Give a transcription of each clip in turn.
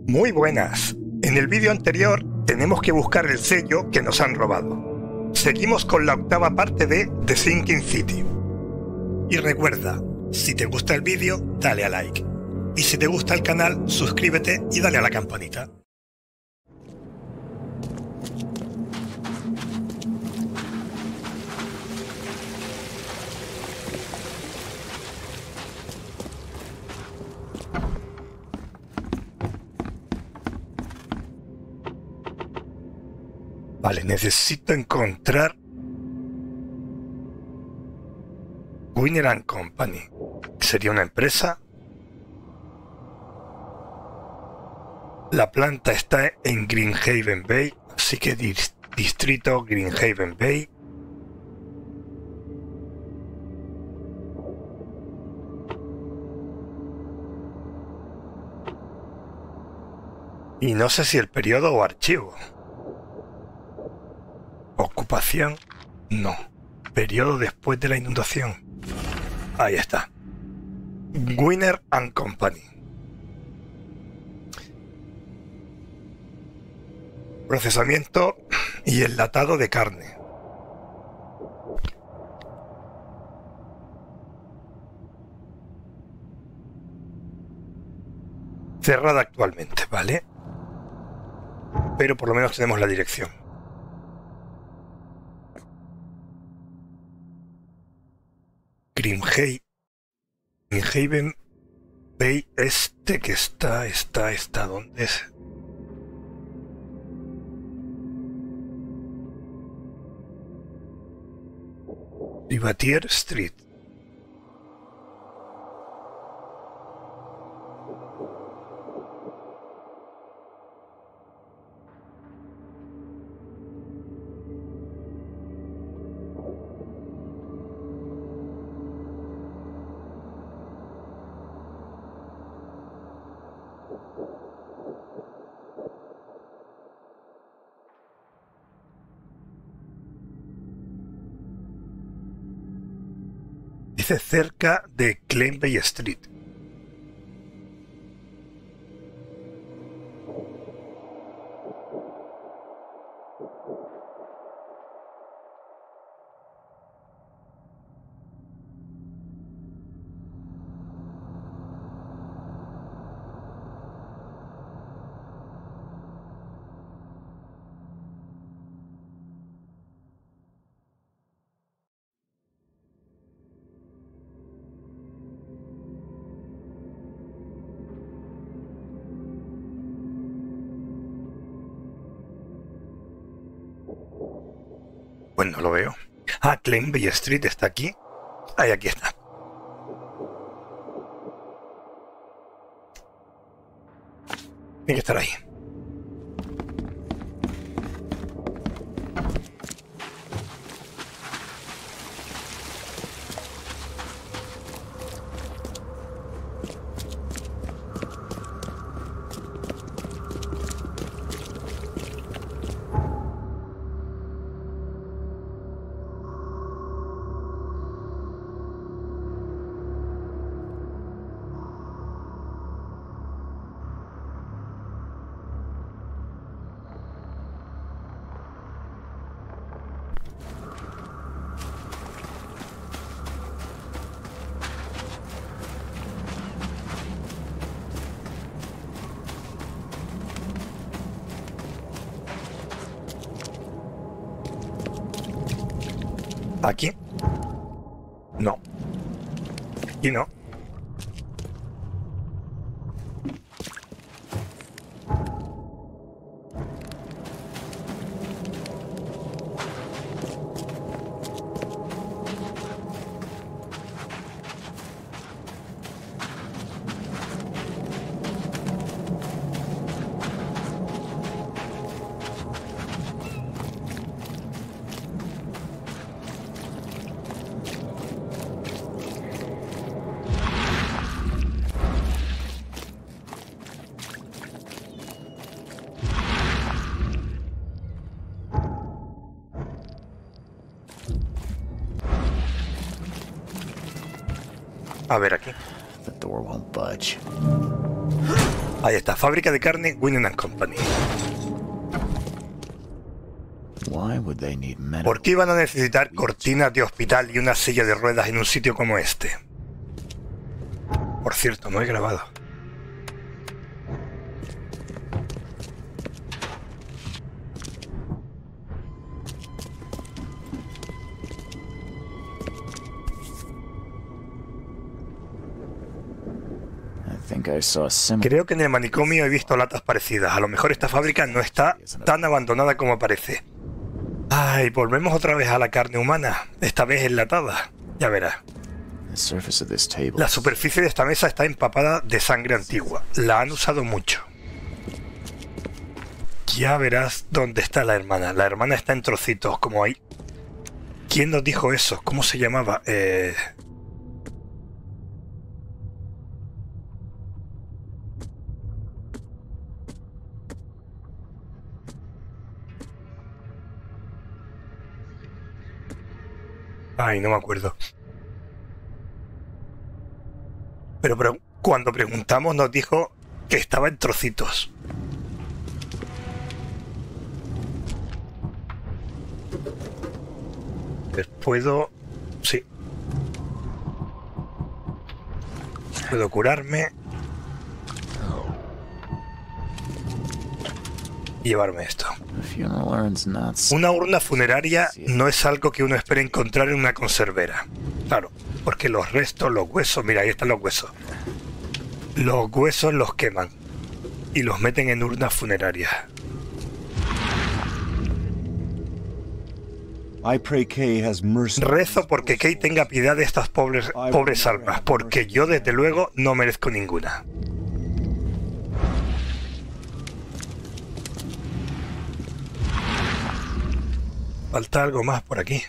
Muy buenas. En el vídeo anterior tenemos que buscar el sello que nos han robado. Seguimos con la octava parte de The Sinking City. Y recuerda, si te gusta el vídeo, dale a like. Y si te gusta el canal, suscríbete y dale a la campanita. Vale, necesito encontrar Winer and Company. ¿Sería una empresa? La planta está en Greenhaven Bay, así que distrito Greenhaven Bay. Y no sé si el periodo o archivo. Ocupación, no. Periodo después de la inundación. Ahí está. Winer and Company. Procesamiento y enlatado de carne. Cerrada actualmente, ¿vale? Pero por lo menos tenemos la dirección. Greenhaven Bay que está, ¿dónde es? Privatier Street. Dice cerca de Claim Bay Street. Bueno, no lo veo. Ah, Claim Bay Street está aquí. Ahí, aquí está. Tiene que estar ahí. ¿Aquí? No. Aquí no. A ver aquí. The door won't budge. Ahí está, fábrica de carne Winnan Company. ¿Por qué iban a necesitar cortinas de hospital y una silla de ruedas en un sitio como este? Por cierto, no he grabado. Creo que en el manicomio he visto latas parecidas. A lo mejor esta fábrica no está tan abandonada como parece. Ay, volvemos otra vez a la carne humana, esta vez enlatada. Ya verás. La superficie de esta mesa está empapada de sangre antigua. La han usado mucho. Ya verás dónde está la hermana. La hermana está en trocitos, como ahí. ¿Quién nos dijo eso? ¿Cómo se llamaba? Ay, no me acuerdo. Pero cuando preguntamos nos dijo que estaba en trocitos. ¿Puedo? Sí. ¿Puedo curarme? Y llevarme esto. Una urna funeraria no es algo que uno espere encontrar en una conservera. Claro, porque los restos, los huesos, mira, ahí están los huesos. Los huesos los queman y los meten en urnas funerarias. Rezo porque Kay tenga piedad de estas pobres almas, porque yo desde luego no merezco ninguna. Falta algo más por aquí.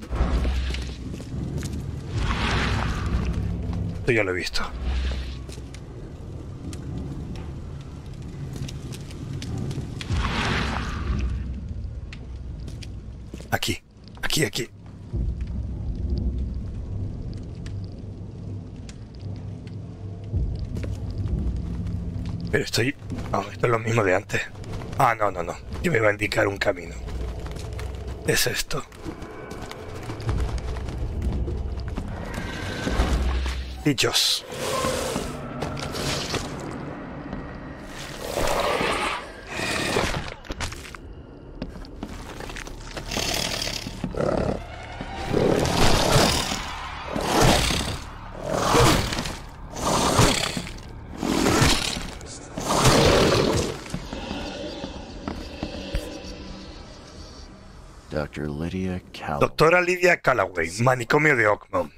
Esto ya lo he visto. Aquí, aquí, aquí. Pero estoy... No, esto es lo mismo de antes. Ah, no, no, no. Yo me iba a indicar un camino. Es esto. Bichos. Doctora Lydia Calloway, manicomio de Oakmont.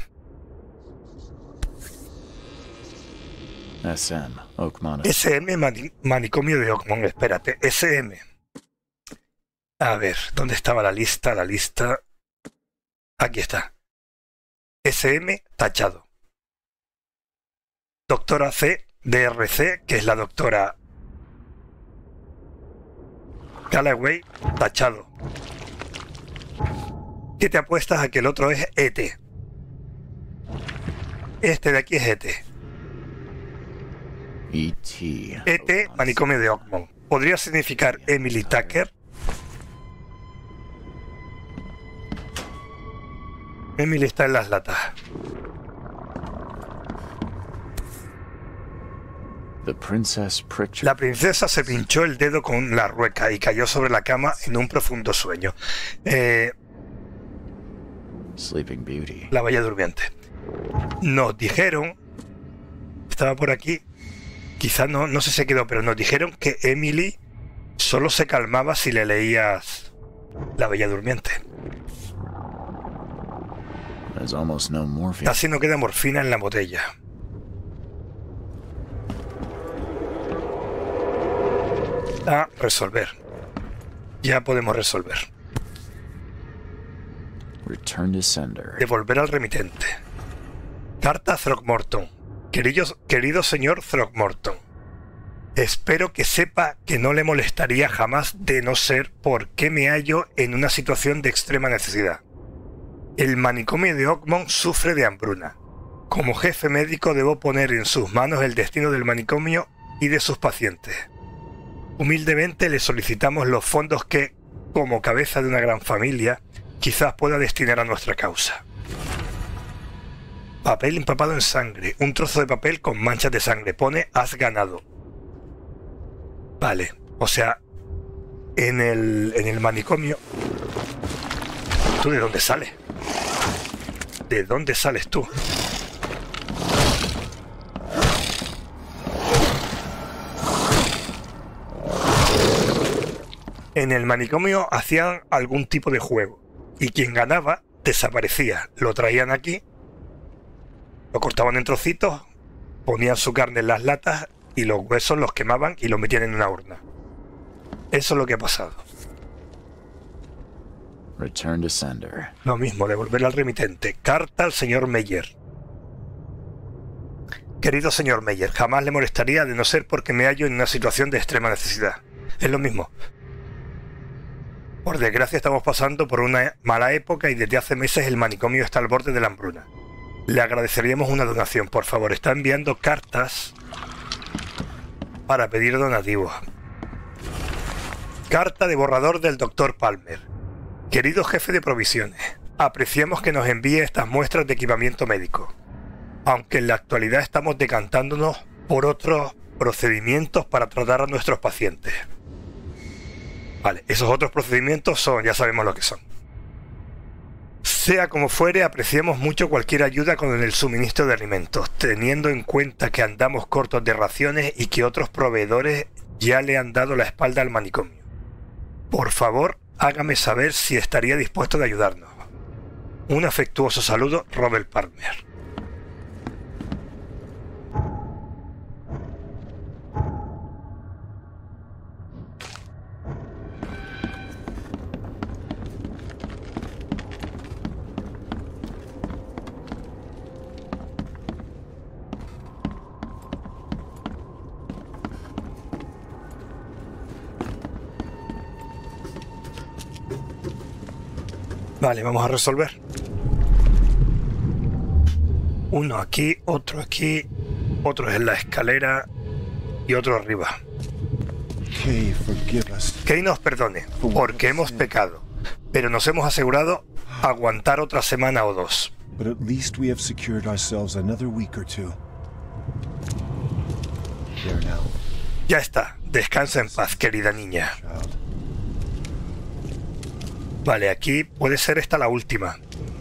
SM, manicomio de Oakmont. Espérate, SM. A ver, ¿dónde estaba la lista? La lista... Aquí está. SM tachado. Doctora C, DRC, que es la doctora Calloway, tachado. ¿Qué te apuestas a que el otro es ET? Este de aquí es ET. ET, manicomio de Oakmont. ¿Podría significar Emily Tucker? Emily está en las latas. La princesa se pinchó el dedo con la rueca y cayó sobre la cama en un profundo sueño. La Bella Durmiente. Nos dijeron, estaba por aquí, quizás no sé si se quedó, pero nos dijeron que Emily solo se calmaba si le leías La Bella Durmiente. Casi no queda morfina en la botella. A resolver. Ya podemos resolver. Devolver al remitente. Carta a Throckmorton. Querido señor Throckmorton, espero que sepa que no le molestaría jamás de no ser porque me hallo en una situación de extrema necesidad. El manicomio de Oakmont sufre de hambruna. Como jefe médico debo poner en sus manos el destino del manicomio y de sus pacientes. Humildemente le solicitamos los fondos que, como cabeza de una gran familia, quizás pueda destinar a nuestra causa. Papel empapado en sangre. Un trozo de papel con manchas de sangre. Pone "has ganado". Vale, o sea, en el manicomio... ¿Tú de dónde sales? ¿De dónde sales tú? En el manicomio hacían algún tipo de juego y quien ganaba desaparecía. Lo traían aquí, lo cortaban en trocitos, ponían su carne en las latas y los huesos los quemaban y los metían en una urna. Eso es lo que ha pasado. Return to sender. Lo mismo, devolverle al remitente. Carta al señor Meyer. Querido señor Meyer, jamás le molestaría de no ser porque me hallo en una situación de extrema necesidad. Es lo mismo. Por desgracia estamos pasando por una mala época y desde hace meses el manicomio está al borde de la hambruna. Le agradeceríamos una donación, por favor. Está enviando cartas para pedir donativos. Carta de borrador del Dr. Palmer. Querido jefe de provisiones, apreciamos que nos envíe estas muestras de equipamiento médico, aunque en la actualidad estamos decantándonos por otros procedimientos para tratar a nuestros pacientes. Vale, esos otros procedimientos son, ya sabemos lo que son. Sea como fuere, apreciamos mucho cualquier ayuda con el suministro de alimentos, teniendo en cuenta que andamos cortos de raciones y que otros proveedores ya le han dado la espalda al manicomio. Por favor, hágame saber si estaría dispuesto a ayudarnos. Un afectuoso saludo, Robert Palmer. Vale, vamos a resolver. Uno aquí, otro en la escalera y otro arriba. Que nos perdone, porque hemos pecado, pero nos hemos asegurado aguantar otra semana o dos. Ya está, descansa en paz, querida niña. Vale, aquí puede ser esta la última.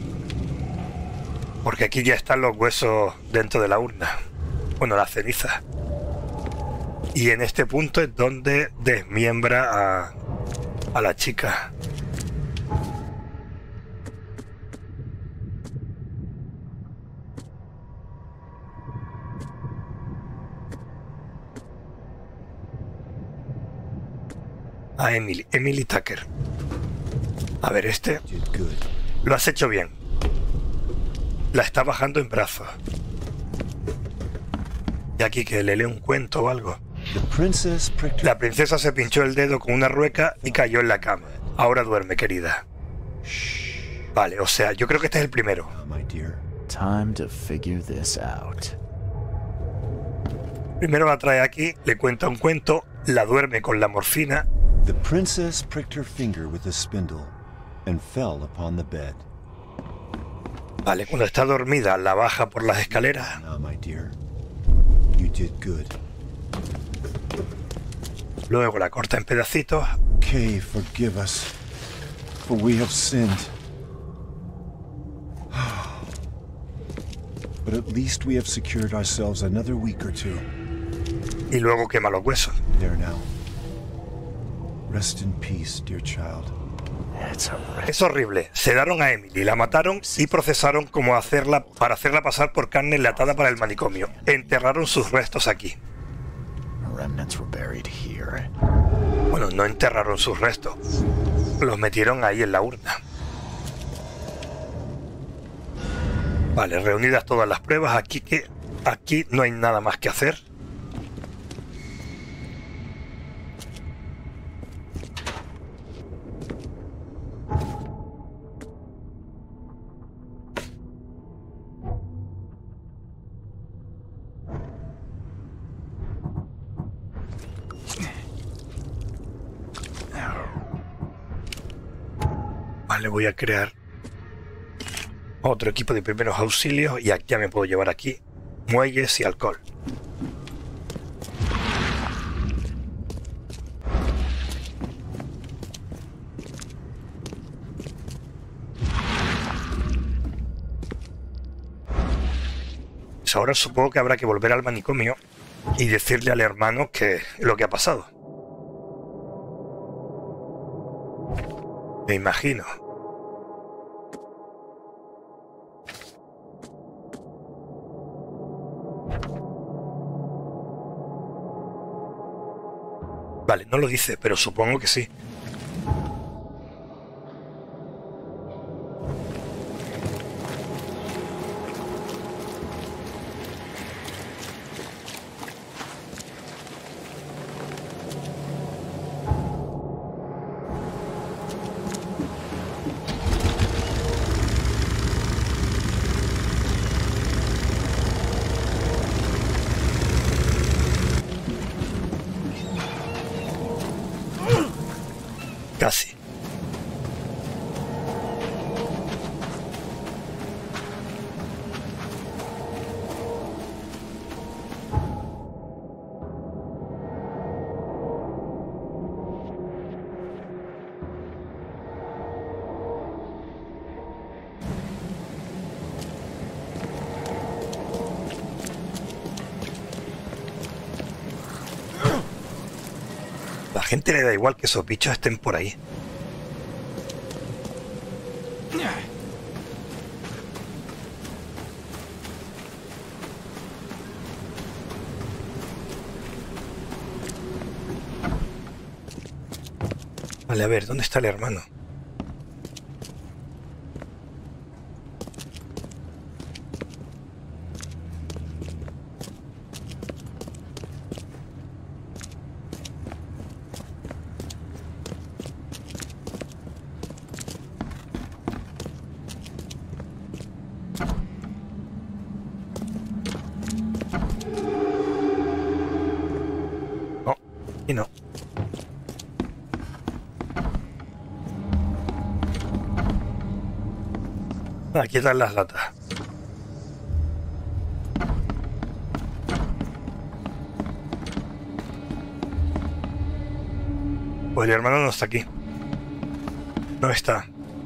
Porque aquí ya están los huesos dentro de la urna. Bueno, la ceniza. Y en este punto es donde desmiembra a la chica. A Emily Tucker. A ver, este. Lo has hecho bien. La está bajando en brazos. Y aquí que le lee un cuento o algo. La princesa se pinchó el dedo con una rueca y cayó en la cama. Ahora duerme, querida. Vale, o sea, yo creo que este es el primero. Primero la trae aquí, le cuenta un cuento, la duerme con la morfina. The princess pricked her finger with a spindle and fell upon the bed. Vale, cuando está dormida la baja por las escaleras. Now, my dear, you did good. Luego la corta en pedacitos. Kay, forgive us, for we have sinned. But at least we have secured ourselves another week or two. Y luego quema los huesos. There now. Rest in peace, dear child. Es horrible. Sedaron a Emily, la mataron y procesaron como para hacerla pasar por carne enlatada para el manicomio. Enterraron sus restos aquí. Bueno, no enterraron sus restos. Los metieron ahí en la urna. Vale, reunidas todas las pruebas, aquí no hay nada más que hacer. Vale, voy a crear otro equipo de primeros auxilios y ya me puedo llevar aquí muelles y alcohol. Pues ahora supongo que habrá que volver al manicomio y decirle al hermano que lo que ha pasado. Me imagino. Vale, no lo dice, pero supongo que sí. Casi. La gente le da igual que esos bichos estén por ahí. Vale, a ver, ¿dónde está el hermano? No, y no. Aquí están las latas. Pues el hermano no está aquí. No está.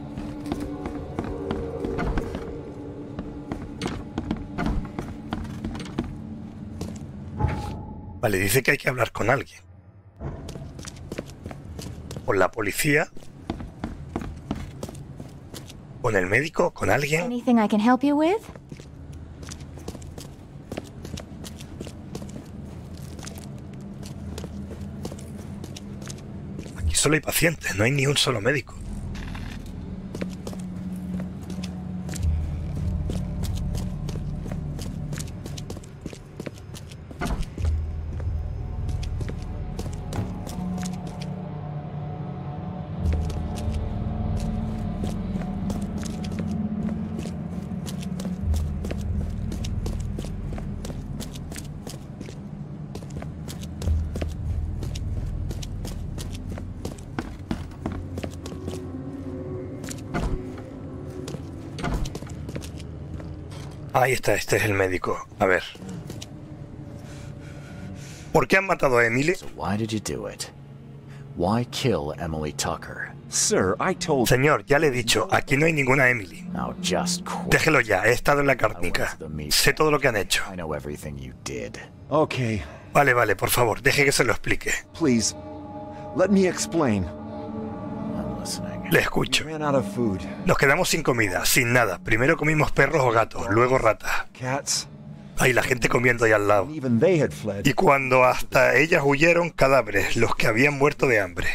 Vale, dice que hay que hablar con alguien. Con la policía. ¿Con el médico? ¿Con alguien? Anything I can help you with? Aquí solo hay pacientes, no hay ni un solo médico. Ahí está, este es el médico. A ver. ¿Por qué han matado a Emily? So why did you do it? Why kill Emily Tucker? Sir, I told... Señor, ya le he dicho, aquí no hay ninguna Emily. Now just quit. Déjelo ya, he estado en la cárnica. Sé todo lo que han hecho. I know everything you did. Okay, Vale, vale, por favor, deje que se lo explique. please, let me explain. I'm listening. Le We escucho. ran out of food. Nos quedamos sin comida, sin nada. Primero comimos perros o gatos, luego ratas. Cats, Hay la gente comiendo ahí al lado. and even they had fled. Y cuando hasta ellas huyeron, cadáveres, los que habían muerto de hambre.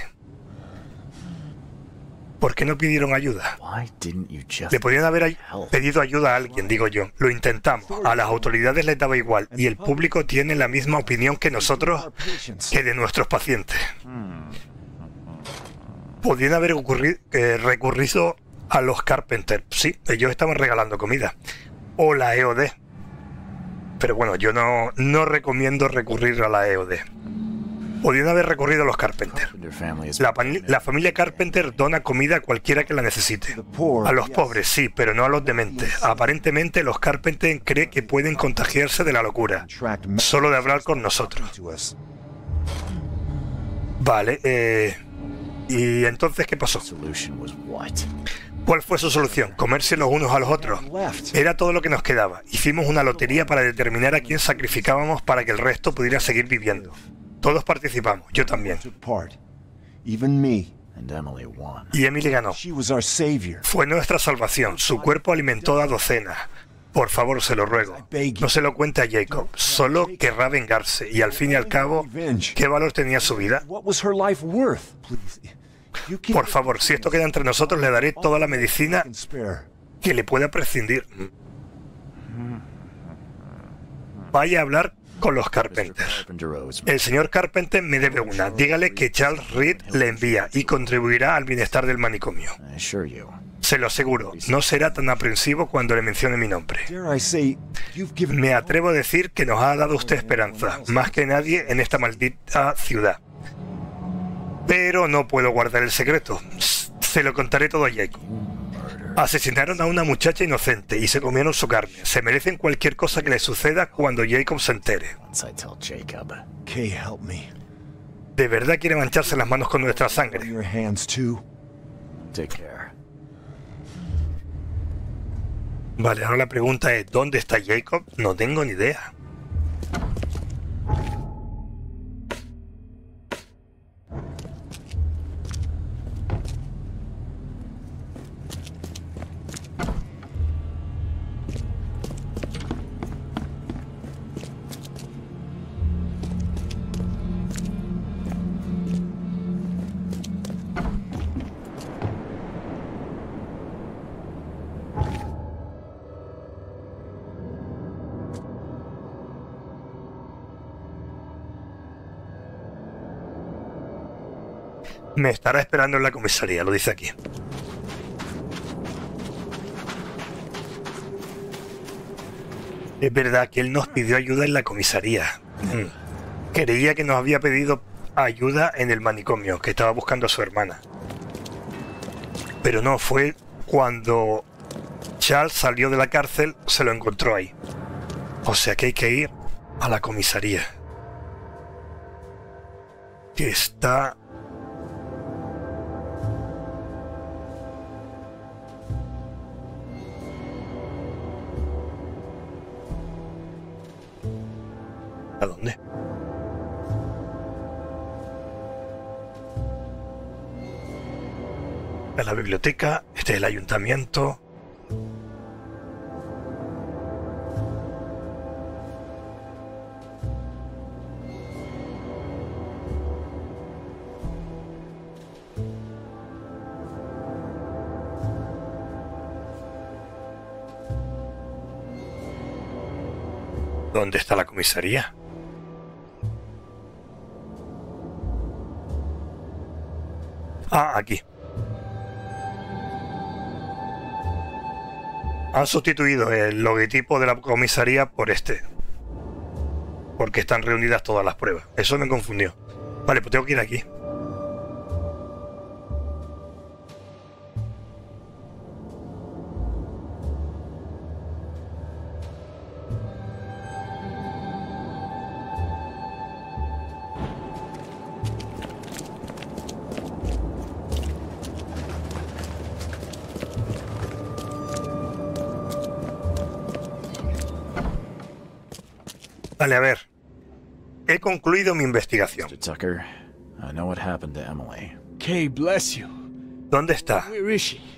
¿Por qué no pidieron ayuda? Why didn't you just Le podían haber help? pedido ayuda a alguien, digo yo. Lo intentamos. A las autoridades les daba igual. Y el público tiene la misma opinión que nosotros, Our patients. que de nuestros pacientes. Podrían haber recurrido a los Carpenter. Sí, ellos estaban regalando comida. O la EOD. Pero bueno, yo no recomiendo recurrir a la EOD. Podían haber recorrido a los Carpenter. Carpenter family is La familia Carpenter dona comida a cualquiera que la necesite. A los pobres, sí, pero no a los dementes. Aparentemente, los Carpenter creen que pueden contagiarse de la locura, solo de hablar con nosotros. to us. Vale, ¿y entonces qué pasó? solution was what? ¿Cuál fue su solución? ¿Comerse los unos a los otros? Era todo lo que nos quedaba. Hicimos una lotería para determinar a quién sacrificábamos para que el resto pudiera seguir viviendo. Todos participamos, yo también. Took part. Even me. And Emily won. Y Emily ganó. She was our savior. Fue nuestra salvación. Su cuerpo alimentó a docenas. Por favor, se lo ruego. No se lo cuente a Jacob. Solo querrá vengarse. Y al fin y al cabo, ¿qué valor tenía su vida? What was her life worth? Please. You can Por favor, si esto queda entre nosotros, le daré toda la medicina spare. que le pueda prescindir. Vaya a hablar con los Carpenter. Carpenter owes. El señor Carpenter me debe una. Dígale que Charles Reed le envía y contribuirá al bienestar del manicomio. I assure you. Se lo aseguro, no será tan aprensivo cuando le mencione mi nombre. Dare I say, you've given Me atrevo a decir que nos ha dado usted esperanza, más que nadie en esta maldita ciudad. Pero no puedo guardar el secreto. Se lo contaré todo a Jacob. Asesinaron a una muchacha inocente y se comieron su carne. Se merecen cualquier cosa que le suceda cuando Jacob se entere. Once I tell Jacob. Kay, help me. ¿De verdad quiere mancharse las manos con nuestra sangre? Your hands too. Take care. Vale, ahora la pregunta es, ¿dónde está Jacob? No tengo ni idea. Me estará esperando en la comisaría, lo dice aquí. Es verdad que él nos pidió ayuda en la comisaría. Creía que nos había pedido ayuda en el manicomio, que estaba buscando a su hermana. Pero no, fue cuando Charles salió de la cárcel, se lo encontró ahí. O sea que hay que ir a la comisaría. Que está... ¿A dónde? En la biblioteca, este es el ayuntamiento. ¿Dónde está la comisaría? Ah, aquí. Han sustituido el logotipo de la comisaría por este. Porque están reunidas todas las pruebas. Eso me confundió. Vale, pues tengo que ir aquí. Vale, a ver. He concluido mi investigación. Mr. Tucker, I know what happened to Emily. Kay, bless you. ¿Dónde está? Where is she?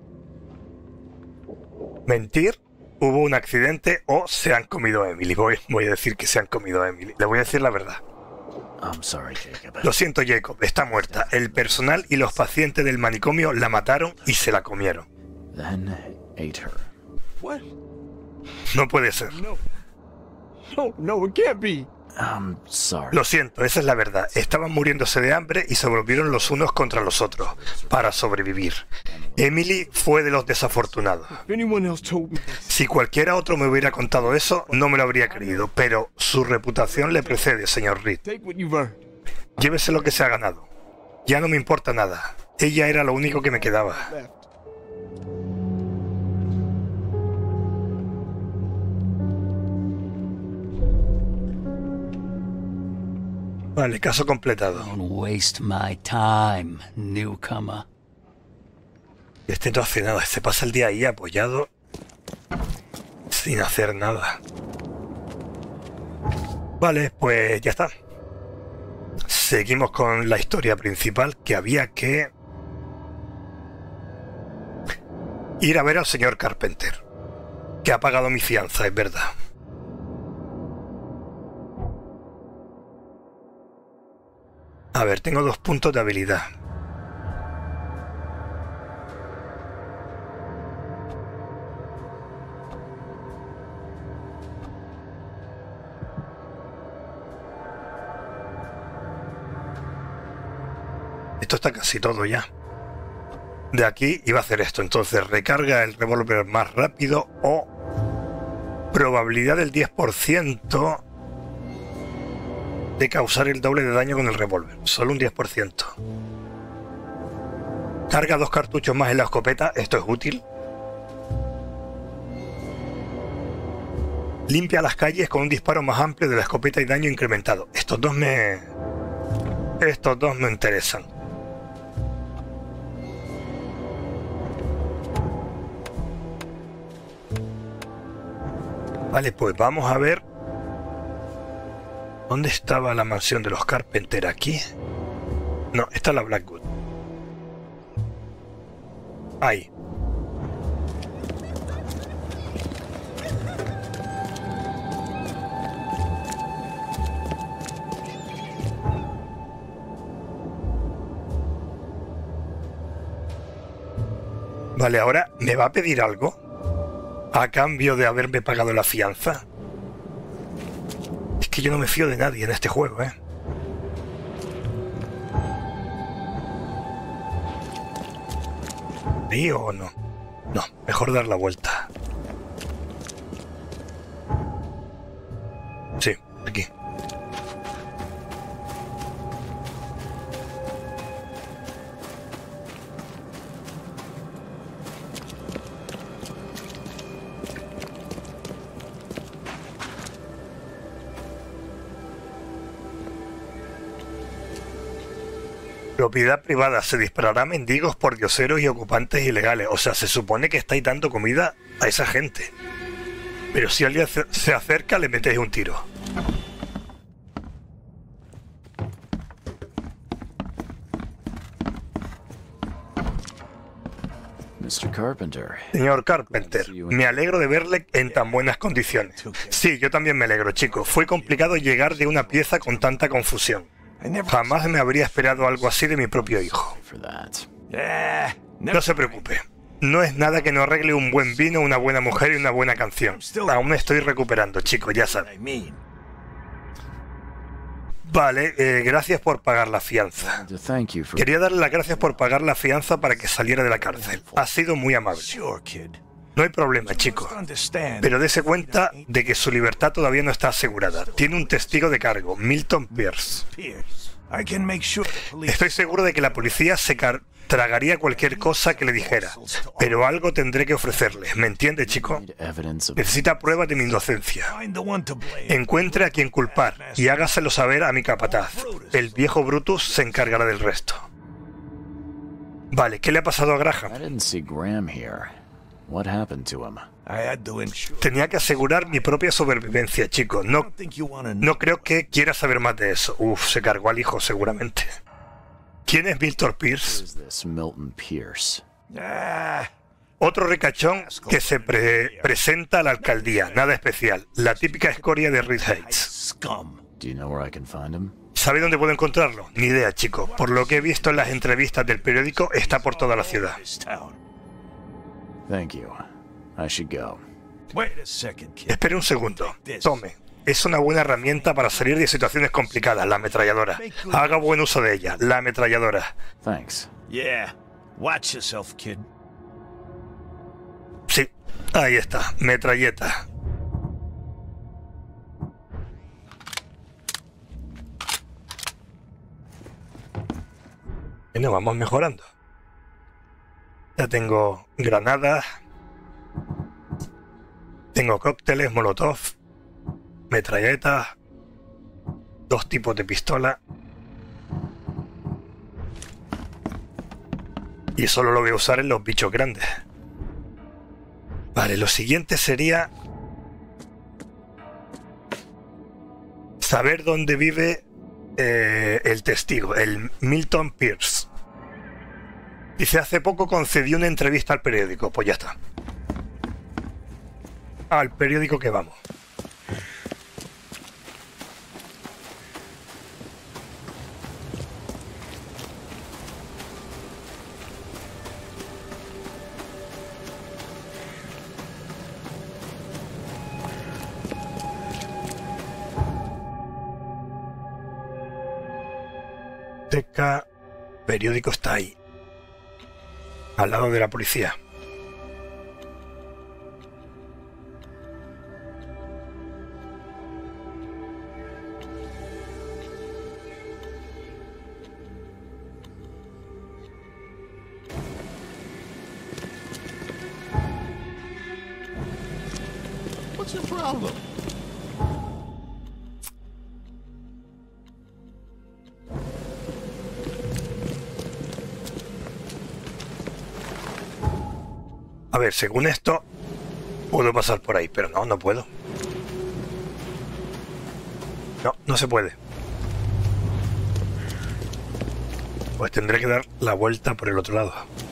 Mentir, hubo un accidente o se han comido a Emily. Voy a decir que se han comido a Emily. Le voy a decir la verdad. I'm sorry, Jacob. Lo siento, Jacob, está muerta. El personal y los pacientes del manicomio la mataron y se la comieron. Then ate her. What? No puede ser. No, it can't be. I'm sorry. Lo siento, esa es la verdad. Estaban muriéndose de hambre y se volvieron los unos contra los otros para sobrevivir. Emily fue de los desafortunados. If anyone else told me this, Si cualquiera otro me hubiera contado eso, no me lo habría creído, pero su reputación le precede, señor Reed. take what you've earned. Llévese lo que se ha ganado. Ya no me importa nada. Ella era lo único que me quedaba. Left. Vale, caso completado. Don't waste my time, newcomer. Este no hace nada. Se pasa el día ahí apoyado sin hacer nada. Vale, pues ya está. Seguimos con la historia principal, que había que ir a ver al señor Carpenter, que ha pagado mi fianza, es verdad. A ver, tengo 2 puntos de habilidad. Esto está casi todo ya. De aquí iba a hacer esto. Entonces, recarga el revólver más rápido o probabilidad del 10% de causar el doble de daño con el revólver. Solo un 10%. Carga 2 cartuchos más en la escopeta. Esto es útil. Limpia las calles con un disparo más amplio de la escopeta y daño incrementado. Estos dos me interesan. Vale, pues vamos a ver. ¿Dónde estaba la mansión de los Carpenter? ¿Aquí? No, esta es la Blackwood. Ahí. Vale, ahora ¿me va a pedir algo a cambio de haberme pagado la fianza? Es que yo no me fío de nadie en este juego, ¿eh? ¿Sí o no? No, mejor dar la vuelta. Sí, aquí. Propiedad privada. Se disparará a mendigos, pordioseros y ocupantes ilegales. O sea, se supone que estáis dando comida a esa gente. Pero si alguien se acerca, le metéis un tiro. Mr. Carpenter. Señor Carpenter, me alegro de verle en tan buenas condiciones. Sí, yo también me alegro, chico. Fue complicado llegar de una pieza con tanta confusión. Jamás me habría esperado algo así de mi propio hijo. For that. No se preocupe. No es nada que no arregle un buen vino, una buena mujer y una buena canción. Aún me estoy recuperando, chico, ya sabe. Vale, gracias por pagar la fianza. To thank you for Quería darle las gracias por pagar la fianza para que saliera de la cárcel. Ha sido muy amable. No hay problema, chico. Pero dése cuenta de que su libertad todavía no está asegurada. Tiene un testigo de cargo, Milton Pierce. Estoy seguro de que la policía se tragaría cualquier cosa que le dijera. Pero algo tendré que ofrecerle. ¿Me entiende, chico? need evidence of Necesita pruebas de mi inocencia. Encuentre a quien culpar y hágaselo saber a mi capataz. El viejo Brutus se encargará del resto. Vale, ¿qué le ha pasado a Graham? I didn't see Graham here. What happened to him? Tenía que asegurar mi propia sobrevivencia, chico. No creo que quiera saber más de eso. Uf, se cargó al hijo seguramente. ¿Quién es Milton Pierce? Is this Milton Pierce? Otro ricachón que se presenta a la alcaldía. Nada especial. La típica escoria de Reed Heights. Do you know where I can find him? ¿Sabe dónde puedo encontrarlo? Ni idea, chico. Por lo que he visto en las entrevistas del periódico, está por toda la ciudad. Thank you. I should go. Espere un segundo. Tome. Es una buena herramienta para salir de situaciones complicadas, la ametralladora. Haga buen uso de ella, la ametralladora. Thanks. Watch yourself, kid. Sí, ahí está, metralleta. Bueno, vamos mejorando. Ya tengo granadas. Tengo cócteles, molotov, metralletas, 2 tipos de pistola. Y solo lo voy a usar en los bichos grandes. Vale, lo siguiente sería saber dónde vive el testigo, el Milton Pierce. Dice, hace poco concedió una entrevista al periódico. Pues ya está. Al periódico que vamos. Teca, periódico está ahí, al lado de la policía. What's your problem? A ver, según esto, puedo pasar por ahí, pero no, no puedo. No, no se puede. Pues tendré que dar la vuelta por el otro lado.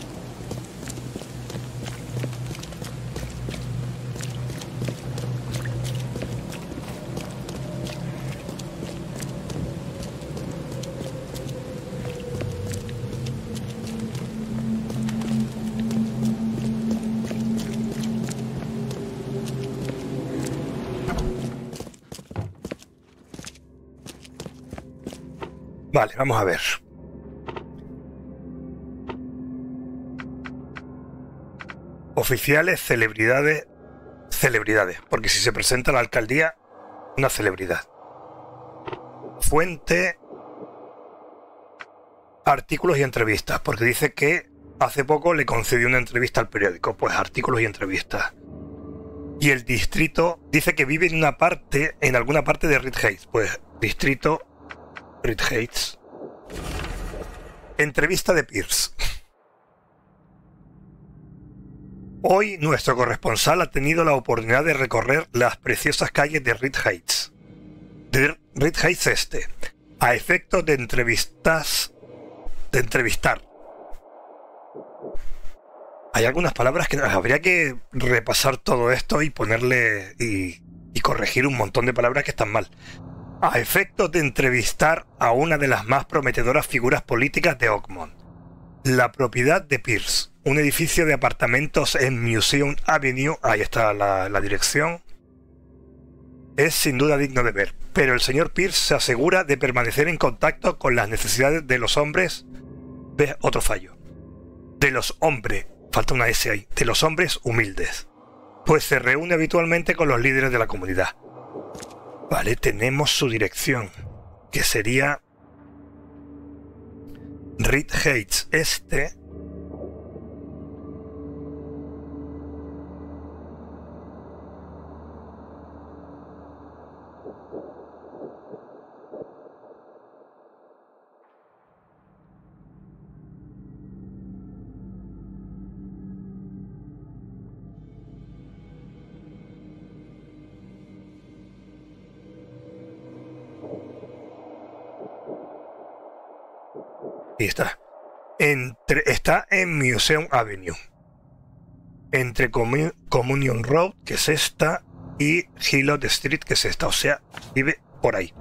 Vale, vamos a ver. Oficiales, celebridades, porque si se presenta a la alcaldía, una celebridad. Fuente, artículos y entrevistas, porque dice que hace poco le concedió una entrevista al periódico, pues artículos y entrevistas. Y el distrito dice que vive en alguna parte de Reed Heights, pues distrito Reed Heights. Entrevista de Pierce. Hoy nuestro corresponsal ha tenido la oportunidad de recorrer las preciosas calles de Reed Heights. De Reed Heights Este, a efectos de entrevistar. Hay algunas palabras que habría que repasar todo esto y ponerle y corregir un montón de palabras que están mal. A efectos de entrevistar a una de las más prometedoras figuras políticas de Oakmont. La propiedad de Pierce, un edificio de apartamentos en Museum Avenue, ahí está la dirección, es sin duda digno de ver, pero el señor Pierce se asegura de permanecer en contacto con las necesidades de los hombres. ¿Ves? Otro fallo. De los hombres, falta una S ahí, de los hombres humildes, pues se reúne habitualmente con los líderes de la comunidad. Vale, tenemos su dirección, que sería Reed Heights Este. Y está. Está en Museum Avenue. Entre Communion Road, que es esta, y Hillock Street, que es esta. O sea, vive por ahí.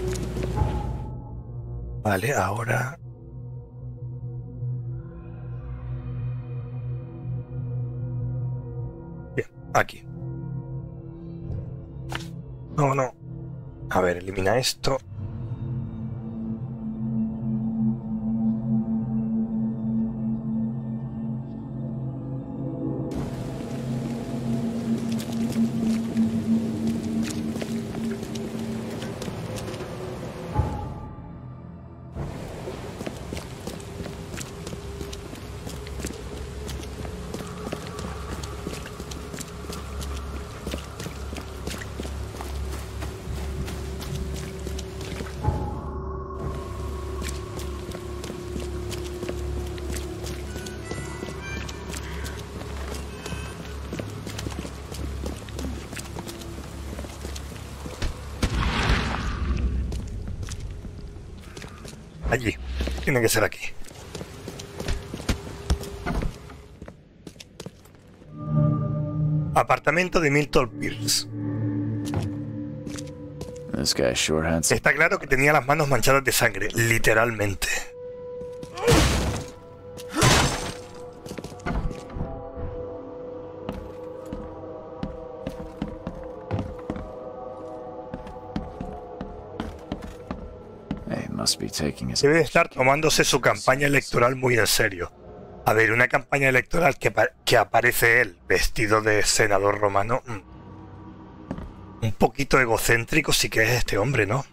Vale, ahora... Aquí. No, no. A ver, elimina esto. Allí. Tiene que ser aquí. Apartamento de Milton Pierce. This guy sure had some... Está claro que tenía las manos manchadas de sangre, literalmente. He must be taking his... Debe de estar tomándose su campaña electoral muy en serio. A ver, una campaña electoral que aparece él vestido de senador romano. Un poquito egocéntrico sí que es este hombre, ¿no?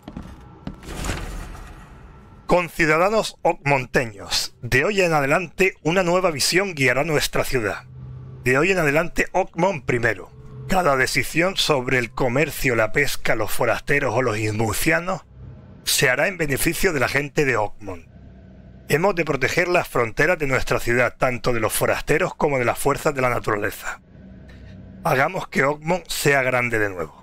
Conciudadanos ocmonteños, de hoy en adelante una nueva visión guiará nuestra ciudad. De hoy en adelante Oakmont primero. Cada decisión sobre el comercio, la pesca, los forasteros o los inmucianos se hará en beneficio de la gente de Oakmont. Hemos de proteger las fronteras de nuestra ciudad, tanto de los forasteros como de las fuerzas de la naturaleza. Hagamos que Oakmont sea grande de nuevo.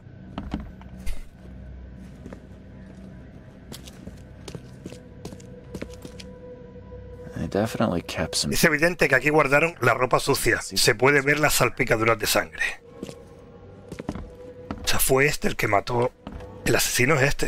They definitely kept some... Es evidente que aquí guardaron la ropa sucia. Se puede ver las salpicaduras de sangre. O sea, fue este el que mató. El asesino es este.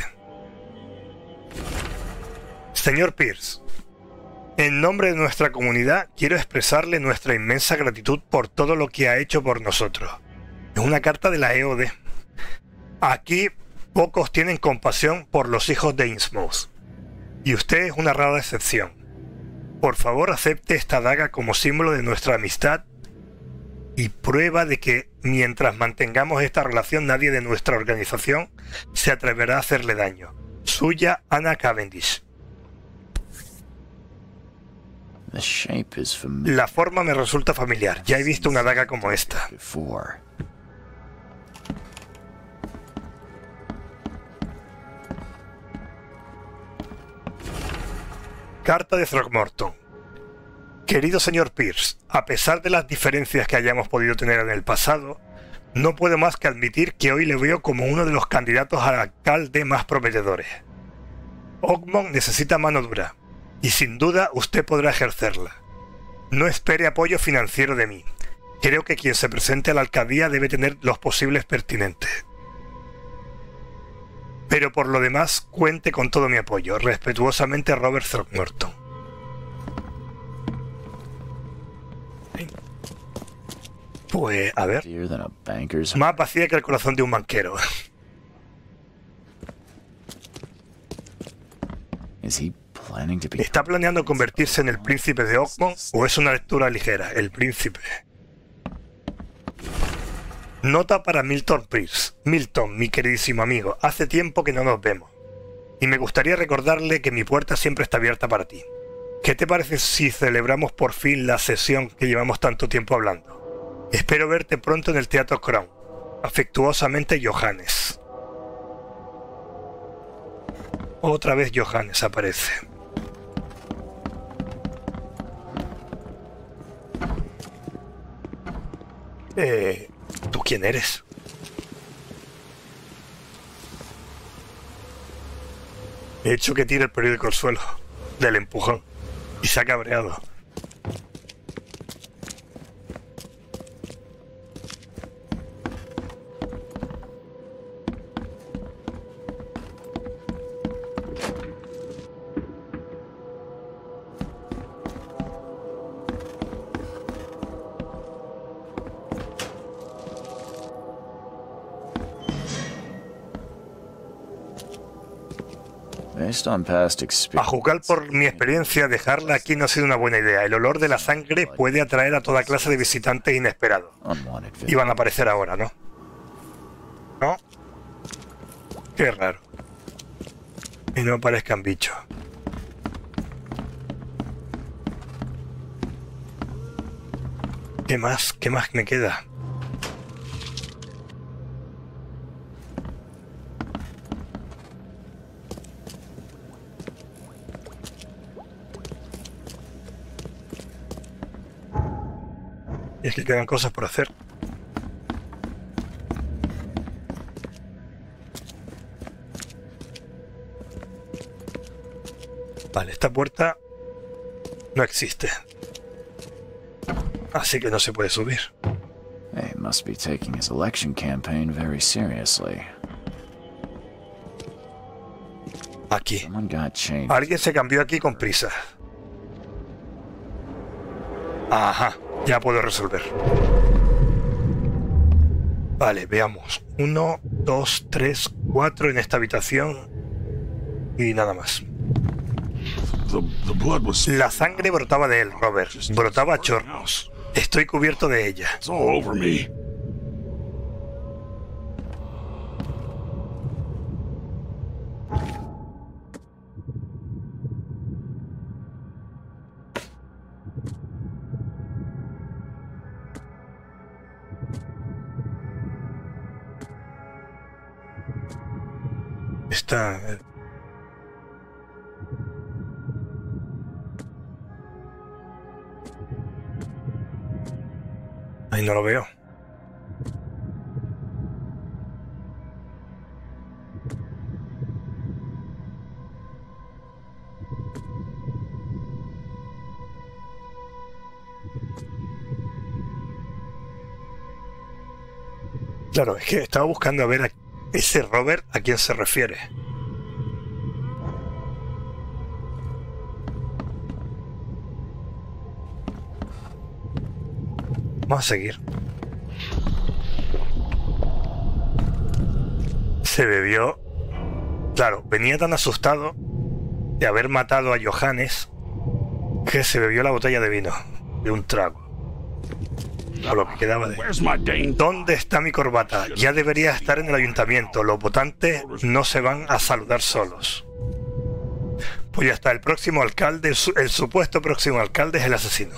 Señor Pierce, en nombre de nuestra comunidad quiero expresarle nuestra inmensa gratitud por todo lo que ha hecho por nosotros. Es una carta de la EOD. Aquí pocos tienen compasión por los hijos de Innsmouth. Y usted es una rara excepción. Por favor, acepte esta daga como símbolo de nuestra amistad y prueba de que mientras mantengamos esta relación nadie de nuestra organización se atreverá a hacerle daño. Suya, Anna Cavendish. The shape is familiar. La forma me resulta familiar. Ya he visto una daga como esta. Before. Carta de Throckmorton. Querido señor Pierce, a pesar de las diferencias que hayamos podido tener en el pasado, no puedo más que admitir que hoy le veo como uno de los candidatos al alcalde más prometedores. Oakmont necesita mano dura, y sin duda usted podrá ejercerla. No espere apoyo financiero de mí. Creo que quien se presente a la alcaldía debe tener los posibles pertinentes. Pero por lo demás, cuente con todo mi apoyo. Respetuosamente, Robert Throckmorton. Pues, a ver. Dear than a banker's... Más vacía que el corazón de un banquero. Is he planning to be... ¿Está planeando convertirse en el príncipe de Oakmont o es una lectura ligera? El príncipe. Nota para Milton Pierce. Milton, mi queridísimo amigo, hace tiempo que no nos vemos. Y me gustaría recordarle que mi puerta siempre está abierta para ti. ¿Qué te parece si celebramos por fin la sesión que llevamos tanto tiempo hablando? Espero verte pronto en el Teatro Crown. Afectuosamente, Johannes. Otra vez Johannes aparece. ¿Tú quién eres? He hecho que tire el periódico al suelo del empujón y se ha cabreado. Based on past A experience, juzgar por mi experiencia, dejarla aquí no ha sido una buena idea. El olor de la sangre puede atraer a toda clase de visitantes inesperados. unwanted Y van a aparecer ahora, ¿no? ¿No? Qué raro. Y no aparezcan bichos. ¿Qué más? ¿Qué más me queda? Y es que quedan cosas por hacer. Vale, esta puerta no existe. Así que no se puede subir. He must be taking his election campaign very seriously. Aquí. Someone got changed. Alguien se cambió aquí con prisa. Ajá, ya puedo resolver. Vale, veamos. 1, 2, 3, 4 en esta habitación. Y nada más. The blood was... La sangre brotaba de él, Robert. Brotaba a chorros. Estoy cubierto de ella. It's all over me. Está... Ahí no lo veo. Claro, es que estaba buscando a ver a ese Robert a quién se refiere. Vamos a seguir. Se bebió... Claro, venía tan asustado de haber matado a Johannes que se bebió la botella de vino de un trago. A lo que quedaba de... Where's my dang... ¿Dónde está mi corbata? Ya debería estar en el ayuntamiento. Los votantes no se van a saludar solos. Pues ya está, el próximo alcalde, el supuesto próximo alcalde es el asesino.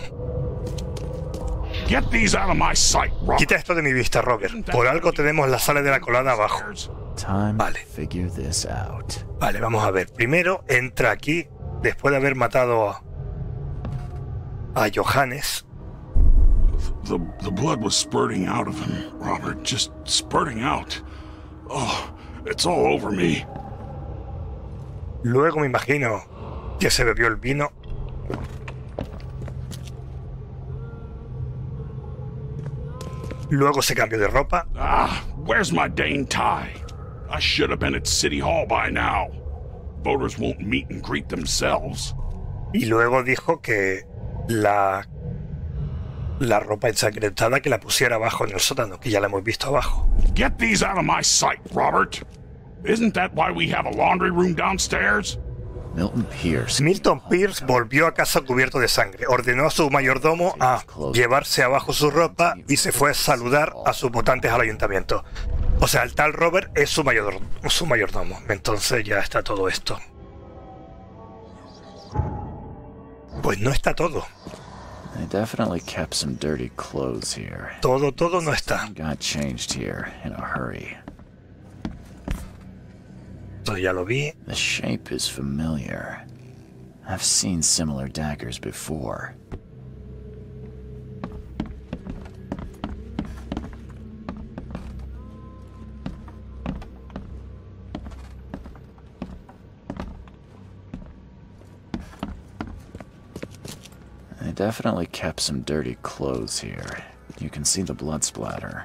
Get these out of my sight, Robert. Quita esto de mi vista, Robert. Por algo tenemos la sala de la colada abajo. Time Vale. to figure this out. Vale, vamos a ver. Primero entra aquí, después de haber matado a Johannes. The blood was spurting out of him, Robert. Just spurting out. Oh, it's all over me. Luego me imagino que se bebió el vino. Luego se cambió de ropa. Ah, where's my dang tie? I should have been at City Hall by now. Voters won't meet and greet themselves. Y luego dijo que la ropa ensangrentada que la pusiera abajo en el sótano, que ya la hemos visto abajo. Get these out of my sight, Robert. Isn't that why we have a laundry room downstairs? Milton Pierce. Milton Pierce volvió a casa cubierto de sangre. Ordenó a su mayordomo a llevarse abajo su ropa y se fue a saludar a sus votantes al ayuntamiento. O sea, el tal Robert es su mayordomo. Entonces ya está todo esto. Pues no está todo. They definitely kept some dirty clothes here. Todo no está. Got changed here in a hurry. Esto ya lo vi. The shape is familiar. I've seen similar daggers before. They definitely kept some dirty clothes here. You can see the blood splatter.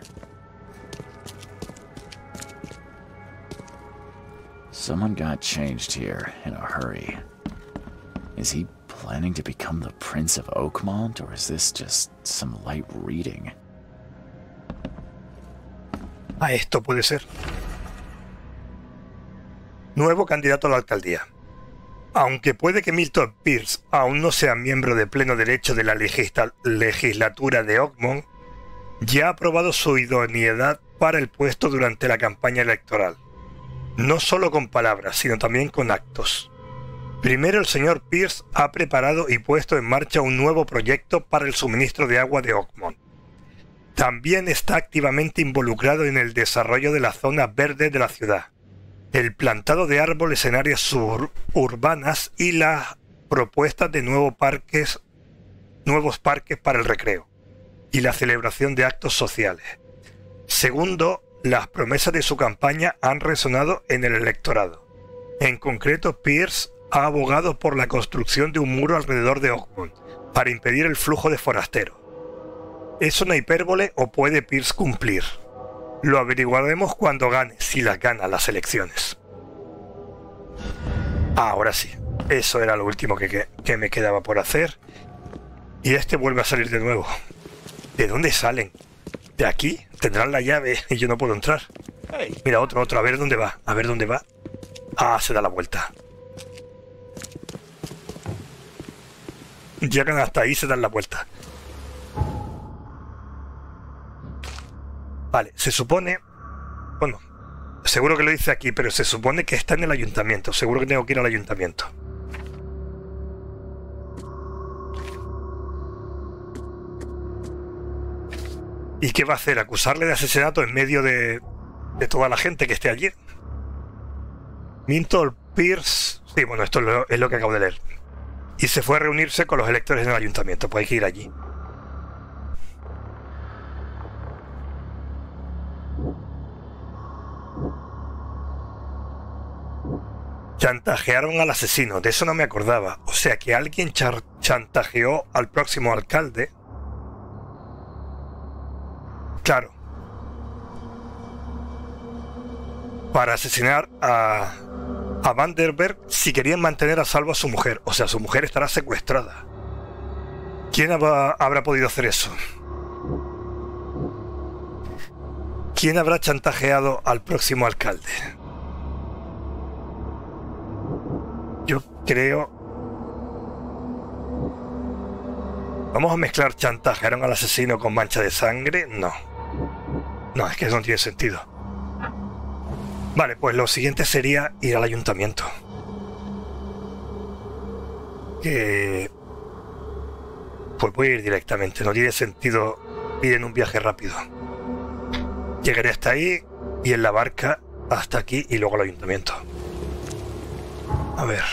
Someone got changed here in a hurry. Is he planning to become the Prince of Oakmont, or is this just some light reading? Esto puede ser. Nuevo candidato a la alcaldía. Aunque puede que Milton Pierce aún no sea miembro de pleno derecho de la legislatura de Oakmont, ya ha aprobado su idoneidad para el puesto durante la campaña electoral. No solo con palabras, sino también con actos. Primero, el señor Pierce ha preparado y puesto en marcha un nuevo proyecto para el suministro de agua de Oakmont. También está activamente involucrado en el desarrollo de la zona verde de la ciudad, el plantado de árboles en áreas suburbanas y las propuestas de nuevos parques para el recreo y la celebración de actos sociales. Segundo, las promesas de su campaña han resonado en el electorado. En concreto, Pierce ha abogado por la construcción de un muro alrededor de Oakmont para impedir el flujo de forasteros. ¿Es una hipérbole o puede Pierce cumplir? Lo averiguaremos cuando gane, si las gana las elecciones. Ahora sí, eso era lo último que me quedaba por hacer. Y este vuelve a salir de nuevo. ¿De dónde salen? ¿De aquí? Tendrán la llave y yo no puedo entrar. Mira, otro, a ver dónde va, a ver dónde va. Ah, se da la vuelta. Llegan hasta ahí, se dan la vuelta. Vale, se supone... Bueno, seguro que lo dice aquí, pero se supone que está en el ayuntamiento. Seguro que tengo que ir al ayuntamiento. ¿Y qué va a hacer? ¿Acusarle de asesinato en medio de toda la gente que esté allí? Milton Pierce... Sí, bueno, esto es lo que acabo de leer. Y se fue a reunirse con los electores en el ayuntamiento. Pues hay que ir allí. Chantajearon al asesino, de eso no me acordaba. O sea que alguien chantajeó al próximo alcalde. Claro. Para asesinar a Vanderberg si querían mantener a salvo a su mujer. O sea, su mujer estará secuestrada. ¿Quién habrá podido hacer eso? ¿Quién habrá chantajeado al próximo alcalde? Yo creo... ¿Vamos a mezclar chantajearon al asesino con mancha de sangre? No. No, es que eso no tiene sentido. Vale, pues lo siguiente sería ir al ayuntamiento. Pues voy a ir directamente, no tiene sentido ir en un viaje rápido. Llegaré hasta ahí y en la barca hasta aquí y luego al ayuntamiento. A ver.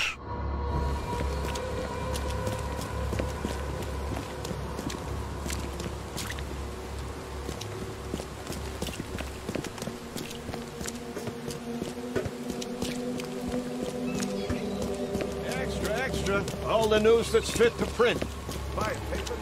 Extra, extra. All the news that's fit to print. Buy paper.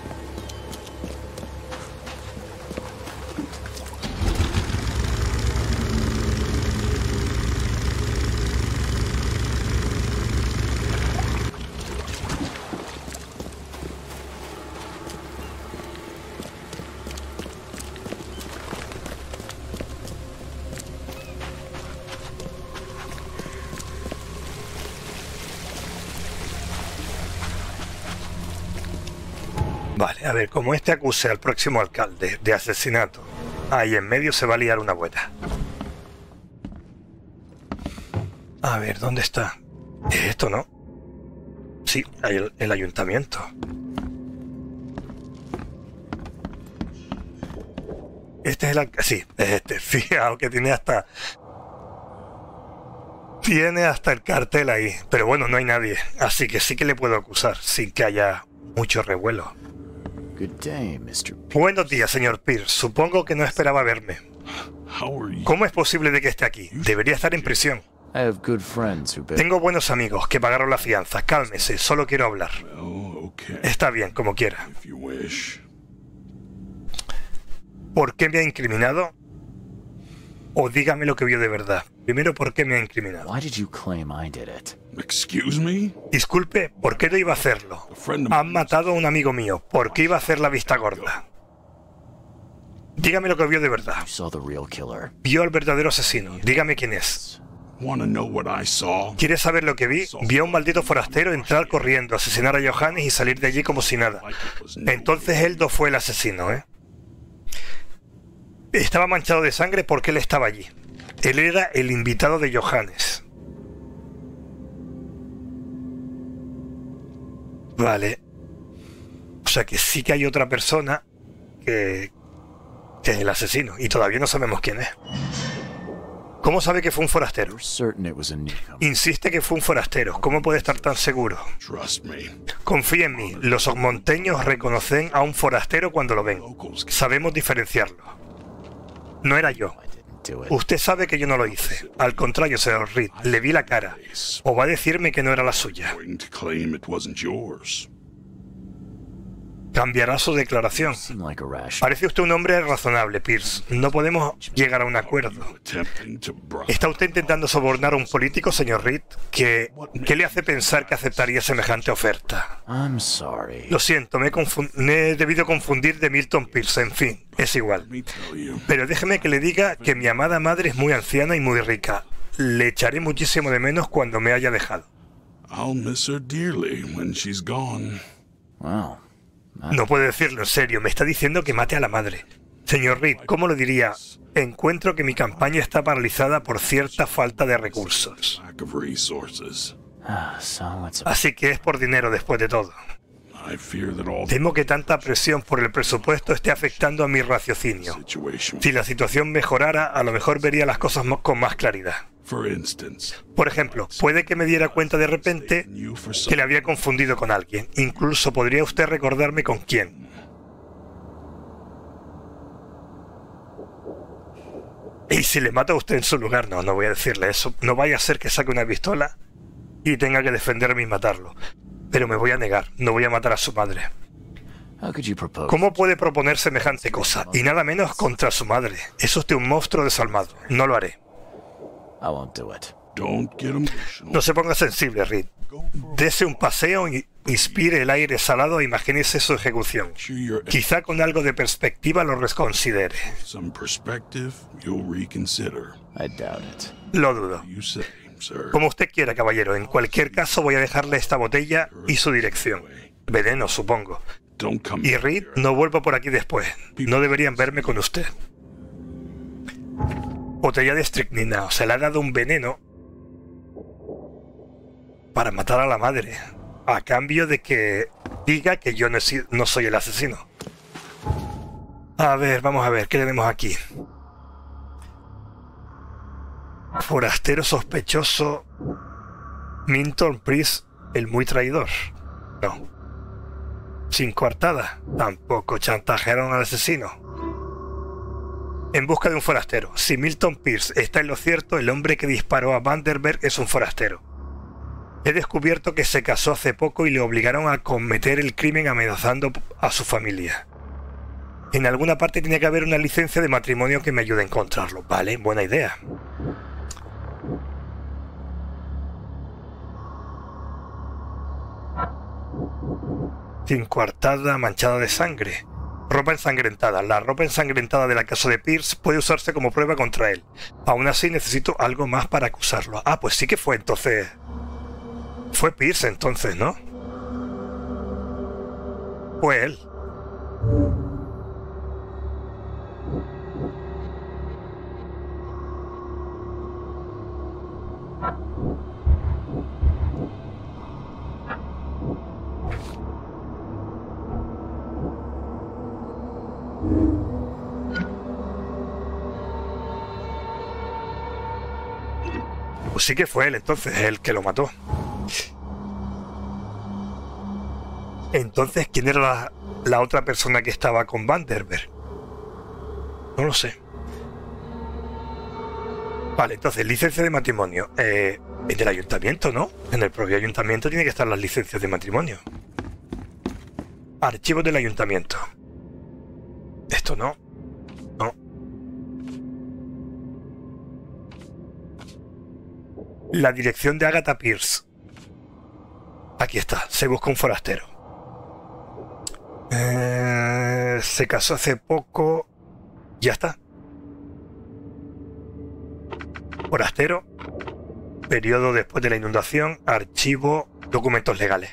Vale, a ver, como este acuse al próximo alcalde de asesinato, ahí en medio se va a liar una buena. A ver, ¿dónde está? ¿Es esto, no? Sí, el ayuntamiento. Este es el alcalde. Sí, es este. Fijaos que tiene hasta... Tiene hasta el cartel ahí. Pero bueno, no hay nadie. Así que sí que le puedo acusar sin que haya mucho revuelo. Good day, Mr. Buenos días, señor Pierce. Supongo que no esperaba verme. ¿Cómo es posible de que esté aquí? Debería estar en prisión. I have good friends who Tengo buenos amigos que pagaron la fianza. Cálmese, solo quiero hablar. Está bien, como quiera. ¿Por qué me ha incriminado? O dígame lo que vio de verdad. Primero, ¿por qué me ha incriminado? Why did you claim I did it? Excuse me? Disculpe, ¿por qué no iba a hacerlo? Han matado a un amigo mío. ¿Por qué iba a hacer la vista gorda? Dígame lo que vio de verdad. You saw the real killer. Vio al verdadero asesino. Dígame quién es. Want to know what I saw? ¿Quieres saber lo que vi? Vi a un maldito forastero entrar corriendo, asesinar a Johannes y salir de allí como si nada. Entonces él no fue el asesino, ¿eh? Estaba manchado de sangre porque él estaba allí. Él era el invitado de Johannes. Vale. O sea que sí que hay otra persona que es el asesino y todavía no sabemos quién es. ¿Cómo sabe que fue un forastero? Insiste que fue un forastero. ¿Cómo puede estar tan seguro? Trust me. Confía en mí. Los monteños reconocen a un forastero cuando lo ven. Sabemos diferenciarlo. No era yo. Usted sabe que yo no lo hice. Al contrario, señor Reed, le vi la cara. O va a decirme que no era la suya. Going to claim it wasn't yours. Cambiará su declaración. Parece usted un hombre razonable, Pierce. No podemos llegar a un acuerdo. Attempting to bribe. ¿Está usted intentando sobornar a un político, señor Reed? ¿Qué le hace pensar que aceptaría semejante oferta? Lo siento, me he debido confundir de Milton Pierce. En fin, es igual. Let me tell you. Pero déjeme que le diga que mi amada madre es muy anciana y muy rica. Le echaré muchísimo de menos cuando me haya dejado. I'll miss her dearly when she's gone. Wow. No puede decirlo en serio, me está diciendo que mate a la madre. Señor Reed, ¿cómo lo diría? Encuentro que mi campaña está paralizada por cierta falta de recursos. Lack of resources. Así que es por dinero después de todo. I fear that all the Temo que tanta presión por el presupuesto esté afectando a mi raciocinio. situation. Si la situación mejorara, a lo mejor vería las cosas con más claridad. For instance, Por ejemplo, puede que me diera cuenta de repente you for que some le había confundido con alguien. Incluso podría usted recordarme con quién. Y si le mata a usted en su lugar, no voy a decirle eso. No vaya a ser que saque una pistola y tenga que defenderme y matarlo. Pero me voy a negar, no voy a matar a su madre. ¿Cómo puede proponer semejante cosa? Y nada menos contra su madre. Es usted un monstruo desalmado. No lo haré. don't get emotional. No se ponga sensible, Reed. Dese un paseo y inspire el aire salado e imagínese su ejecución. Sure you're Quizá con algo de perspectiva lo reconsidere. some perspective you'll reconsider. Lo dudo. You say, sir. Como usted quiera, caballero. En cualquier caso voy a dejarle esta botella y su dirección. Veneno, supongo. Don't come Y Reed, no vuelvo por aquí después. No deberían verme con usted. Botella de estricnina. Se le ha dado un veneno para matar a la madre, a cambio de que diga que yo no soy el asesino. A ver, vamos a ver, ¿qué tenemos aquí? Forastero sospechoso. Milton Pierce, el muy traidor. No. Sin coartada. Tampoco chantajearon al asesino. En busca de un forastero. Si Milton Pierce está en lo cierto, el hombre que disparó a Vanderberg es un forastero. He descubierto que se casó hace poco y le obligaron a cometer el crimen amenazando a su familia. En alguna parte tiene que haber una licencia de matrimonio que me ayude a encontrarlo. Vale, buena idea. Sin coartada, manchada de sangre. Ropa ensangrentada. La ropa ensangrentada de la casa de Pierce puede usarse como prueba contra él. Aún así necesito algo más para acusarlo. Ah, pues sí que fue entonces. Fue Pierce entonces, ¿no? Fue él. Pues sí que fue él entonces el que lo mató. Entonces, ¿quién era la otra persona que estaba con Vanderberg? No lo sé. Vale, entonces, licencia de matrimonio. En el ayuntamiento, ¿no? En el propio ayuntamiento tiene que estar las licencias de matrimonio. Archivos del ayuntamiento. Esto no. No. La dirección de Agatha Pierce. Aquí está, se busca un forastero. Se casó hace poco. Ya está. Forastero. Periodo después de la inundación. Archivo. Documentos legales.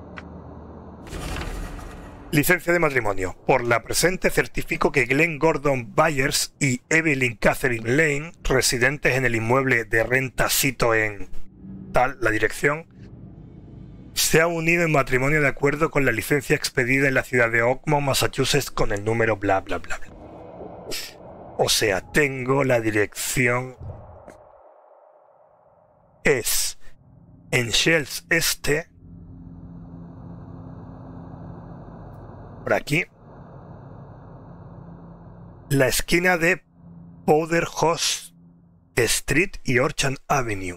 Licencia de matrimonio. Por la presente certifico que Glenn Gordon Byers y Evelyn Catherine Lane, residentes en el inmueble de renta cito en tal, la dirección, se han unido en matrimonio de acuerdo con la licencia expedida en la ciudad de Oakmont, Massachusetts, con el número bla bla bla bla. O sea, tengo la dirección. Es en Shells Este. Por aquí. La esquina de Powderhurst Street y Orchard Avenue.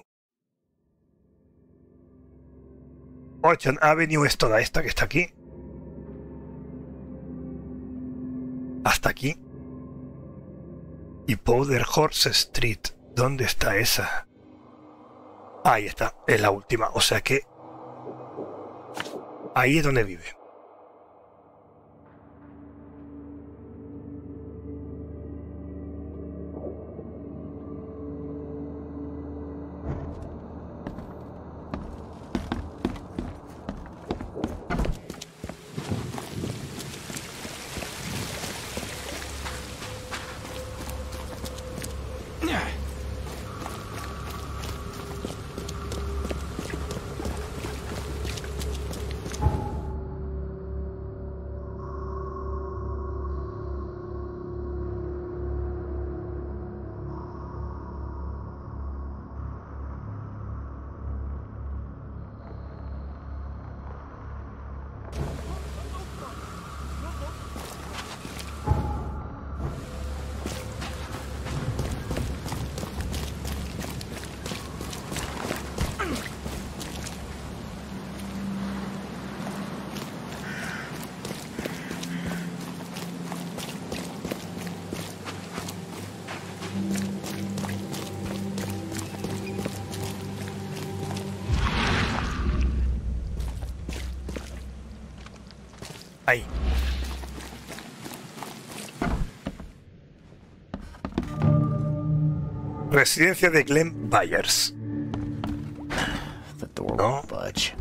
Orchard Avenue es toda esta que está aquí. Hasta aquí. Y Powderhurst Street. ¿Dónde está esa? Ahí está, es la última. O sea que ahí es donde vive. Ahí. Residencia de Glenn Byers. The door No. won't budge.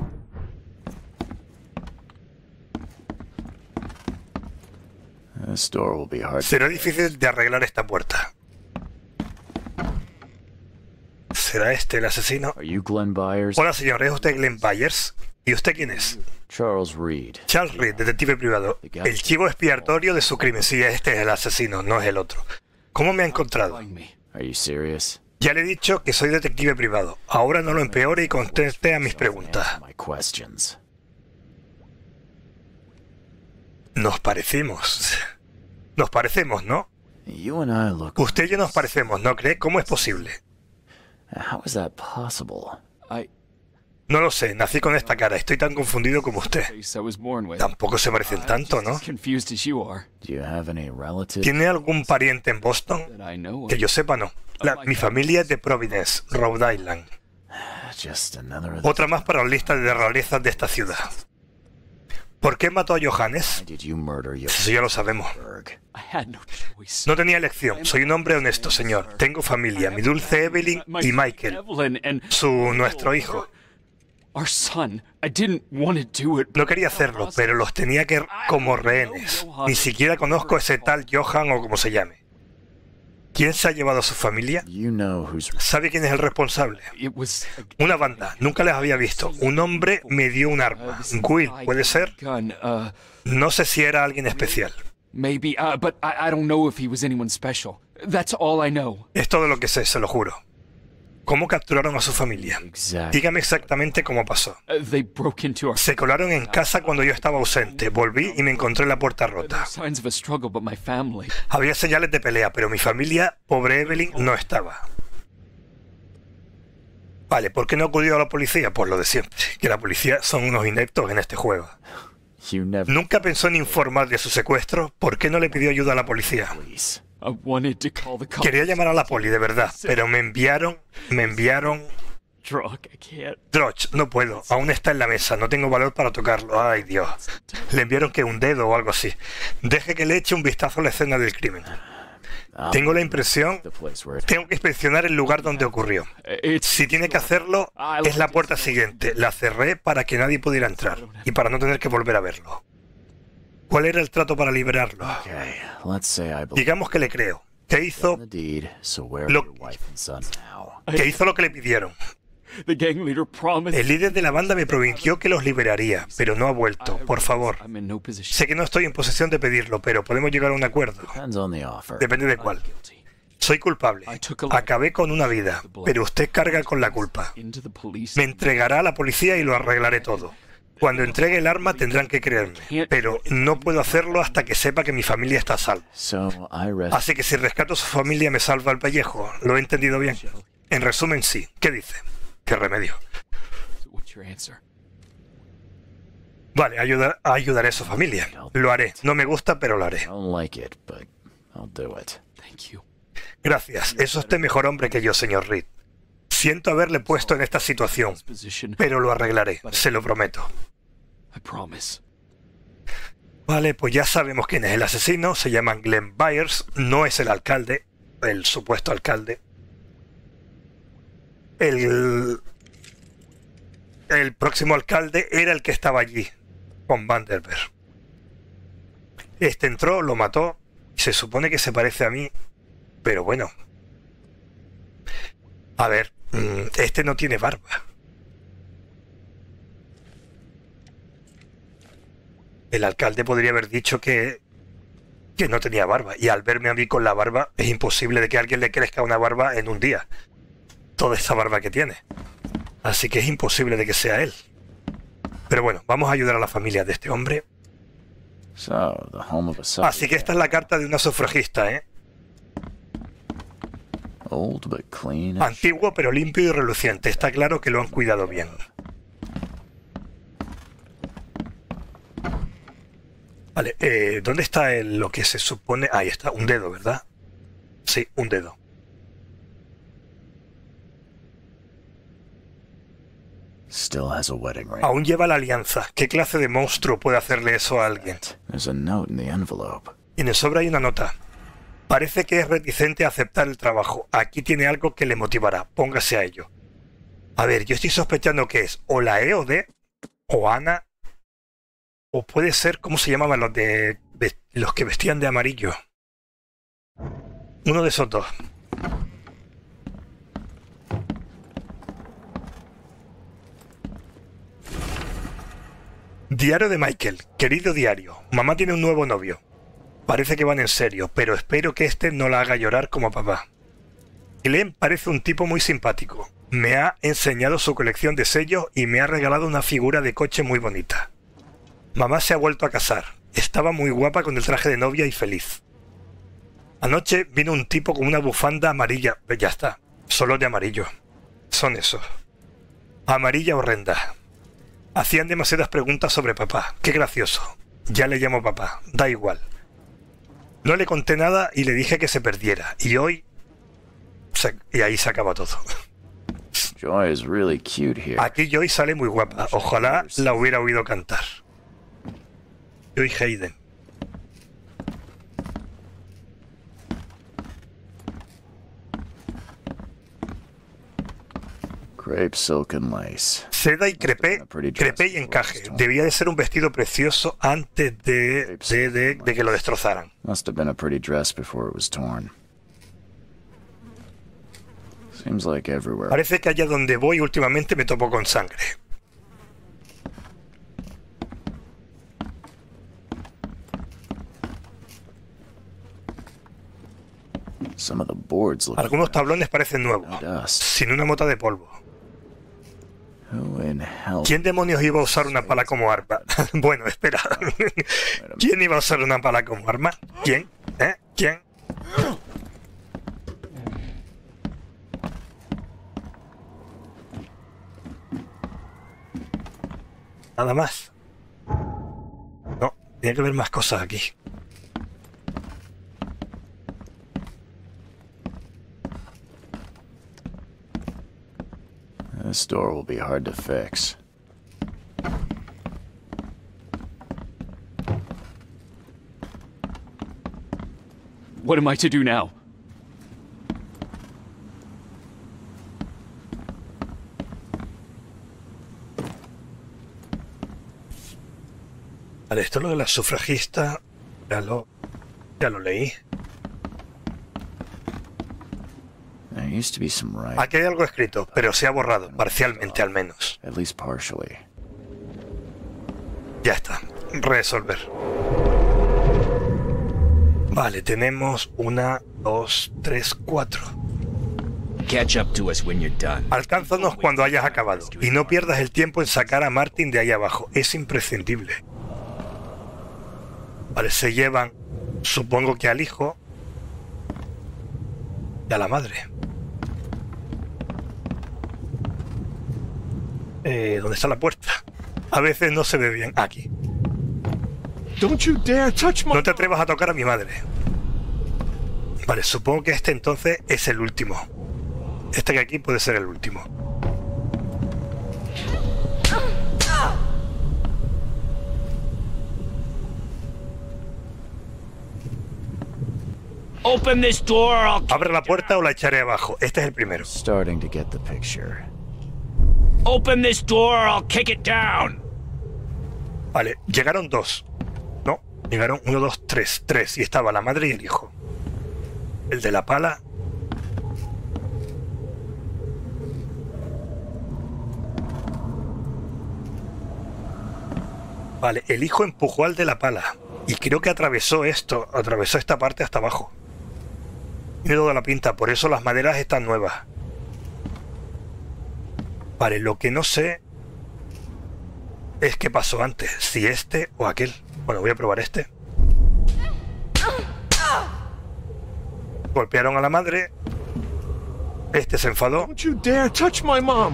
This door will be hard. Será difícil de arreglar esta puerta. ¿Será este el asesino? Are you Glenn Byers? Hola, señor. ¿Es usted Glenn Byers? ¿Y usted quién es? Charles Reed. Charles Reed, detective privado. El chivo expiatorio de su crimen. Sí, este es el asesino, no es el otro. ¿Cómo me ha encontrado? Are you serious? Ya le he dicho que soy detective privado. Ahora no lo empeore y conteste a mis preguntas. Answer my questions. Nos parecemos. Nos parecemos, ¿no? You and I look. Usted y yo nos parecemos, ¿no cree? ¿Cómo es posible? How is that possible? No lo sé, nací con esta cara. Estoy tan confundido como usted. Tampoco se parecen tanto, ¿no? Do you have any relatives? ¿Tiene algún pariente en Boston? Que yo sepa, no. Mi familia es de Providence, Rhode Island. Just another. Otra más para la lista de rarezas de esta ciudad. ¿Por qué mató a Johannes? Did you murder your Eso ya lo sabemos. Berg? No tenía elección. Soy un hombre honesto, señor. Tengo familia, mi dulce Evelyn y Michael, nuestro hijo. No quería hacerlo, pero los tenía que como rehenes. Ni siquiera conozco a ese tal Johan o como se llame. ¿Quién se ha llevado a su familia? You know who's. ¿Sabe quién es el responsable? Una banda. Nunca les había visto. Un hombre me dio un arma. Will, ¿puede ser? No sé si era alguien especial. Maybe, but I don't know if he was anyone special. That's all I know. Es todo lo que sé, se lo juro. ¿Cómo capturaron a su familia? Exactly. Dígame exactamente cómo pasó. They broke into our Se colaron en casa cuando yo estaba ausente. Volví y me encontré la puerta rota. signs of a struggle, but my family. Había señales de pelea, pero mi familia, pobre Evelyn, no estaba. Vale, ¿por qué no acudió a la policía? Pues lo de siempre, que la policía son unos ineptos en este juego. You never. Nunca pensó en informar de su secuestro. ¿Por qué no le pidió ayuda a la policía? Please. I wanted to call the cops. Quería llamar a la poli, de verdad, pero me enviaron... Drug, I can't. Droch, no puedo, aún está en la mesa, no tengo valor para tocarlo. Ay, Dios. Le enviaron que un dedo o algo así. Deje que le eche un vistazo a la escena del crimen. Tengo la impresión... The place where it Tengo que inspeccionar el lugar donde ocurrió. Si tiene que hacerlo, es la puerta siguiente. La cerré para que nadie pudiera entrar y para no tener que volver a verlo. ¿Cuál era el trato para liberarlo? Okay, let's say I believe Digamos que le creo. ¿Qué hizo? the deed, so where are Lo- your wife and son now? Que hizo lo que le pidieron. The gang leader promised. El líder de la banda me prometió que los liberaría, pero no ha vuelto. Por favor. I'm in no position. Sé que no estoy en posesión de pedirlo, pero podemos llegar a un acuerdo. Depends on the offer. Depende de cuál. Guilty. Soy culpable. Acabé con una vida, pero usted carga con la culpa. Into the police. Me entregará a la policía y lo arreglaré todo. Cuando entregue el arma tendrán que creerme, pero no puedo hacerlo hasta que sepa que mi familia está a salvo. So I rest. Así que si rescato a su familia me salva el pellejo. ¿Lo he entendido bien? En resumen, sí. ¿Qué dice? ¿Qué remedio? What's your answer? Vale, ayudaré a su familia. Lo haré. No me gusta, pero lo haré. I don't like it, but I'll do it. Thank you. Gracias. Es usted mejor hombre que yo, señor Reed. Siento haberle puesto en esta situación, Position. pero lo arreglaré. Se lo prometo. I promise. Vale, pues ya sabemos quién es el asesino. Se llama Glenn Byers. No es el alcalde, el supuesto alcalde. El próximo alcalde era el que estaba allí, con Vanderberg. Este entró, lo mató. Se supone que se parece a mí, pero bueno. A ver, este no tiene barba. El alcalde podría haber dicho que no tenía barba. Y al verme a mí con la barba, es imposible de que a alguien le crezca una barba en un día. Toda esa barba que tiene. Así que es imposible de que sea él. Pero bueno, vamos a ayudar a la familia de este hombre. So, the home of a Así que esta es la carta de una sufragista, ¿eh? old but clean. Antiguo pero limpio y reluciente. Está claro que lo han cuidado bien. Vale, ¿dónde está lo que se supone? Ahí está, un dedo, ¿verdad? Sí, un dedo. Still has a wedding ring. Aún lleva la alianza. ¿Qué clase de monstruo puede hacerle eso a alguien? There's a note in the envelope. Y en el sobre hay una nota. Parece que es reticente a aceptar el trabajo. Aquí tiene algo que le motivará. Póngase a ello. A ver, yo estoy sospechando que es o la EOD, o Ana, o puede ser, ¿cómo se llamaban los que vestían de amarillo? Uno de esos dos. Diario de Michael. Querido diario, mamá tiene un nuevo novio. Parece que van en serio, pero espero que este no la haga llorar como papá. Glenn parece un tipo muy simpático. Me ha enseñado su colección de sellos y me ha regalado una figura de coche muy bonita. Mamá se ha vuelto a casar. Estaba muy guapa con el traje de novia y feliz. Anoche vino un tipo con una bufanda amarilla. Ya está, solo de amarillo. Son esos. Amarilla horrenda. Hacían demasiadas preguntas sobre papá. Qué gracioso. Ya le llamo papá. Da igual. No le conté nada y le dije que se perdiera. Y hoy... Y ahí se acaba todo. Joy is really cute here. Aquí Joy sale muy guapa. Ojalá la hubiera oído cantar. Joy Hayden. Crepe, silk and lace. Seda y crepé y encaje. Debía de ser un vestido precioso antes de que lo destrozaran. Must have been a pretty dress before it was torn. Seems like everywhere. Parece que allá donde voy últimamente me topo con sangre. Some of the boards look Algunos tablones parecen nuevos, dust. sin una mota de polvo. Who in hell? ¿Quién demonios iba a usar una pala como arma? Bueno, espera. ¿Quién iba a usar una pala como arma? ¿Quién? ¿Quién? Nada más. No, tiene que haber más cosas aquí. This door will be hard to fix. What am I to do now? Vale, esto es lo de la sufragista. Ya lo leí. There used to be some writing. Aquí hay algo escrito, pero se ha borrado, parcialmente al menos. At least partially. Ya está. Resolver. Vale, tenemos 1, 2, 3, 4. Catch up to us when you're done. Alcánzanos cuando hayas acabado. Y no pierdas el tiempo en sacar a Martin de ahí abajo. Es imprescindible. Vale, se llevan, supongo que al hijo y a la madre. ¿Dónde está la puerta? A veces no se ve bien. Aquí. No te atrevas a tocar a mi madre. Vale, supongo que este entonces es el último. Este que aquí puede ser el último. Open this door, Abre la puerta o la echaré abajo. Este es el primero. Starting to get the picture. Open this door or I'll kick it down. Vale, llegaron 2. No, llegaron 1, 2, 3. 3. Y estaba la madre y el hijo. El de la pala. Vale, el hijo empujó al de la pala. Y creo que atravesó esto. Atravesó esta parte hasta abajo. Tiene toda la pinta. Por eso las maderas están nuevas. Vale, lo que no sé es qué pasó antes, si este o aquel. Bueno, voy a probar este. Golpearon a la madre. Este se enfadó. Don't you dare touch my mom!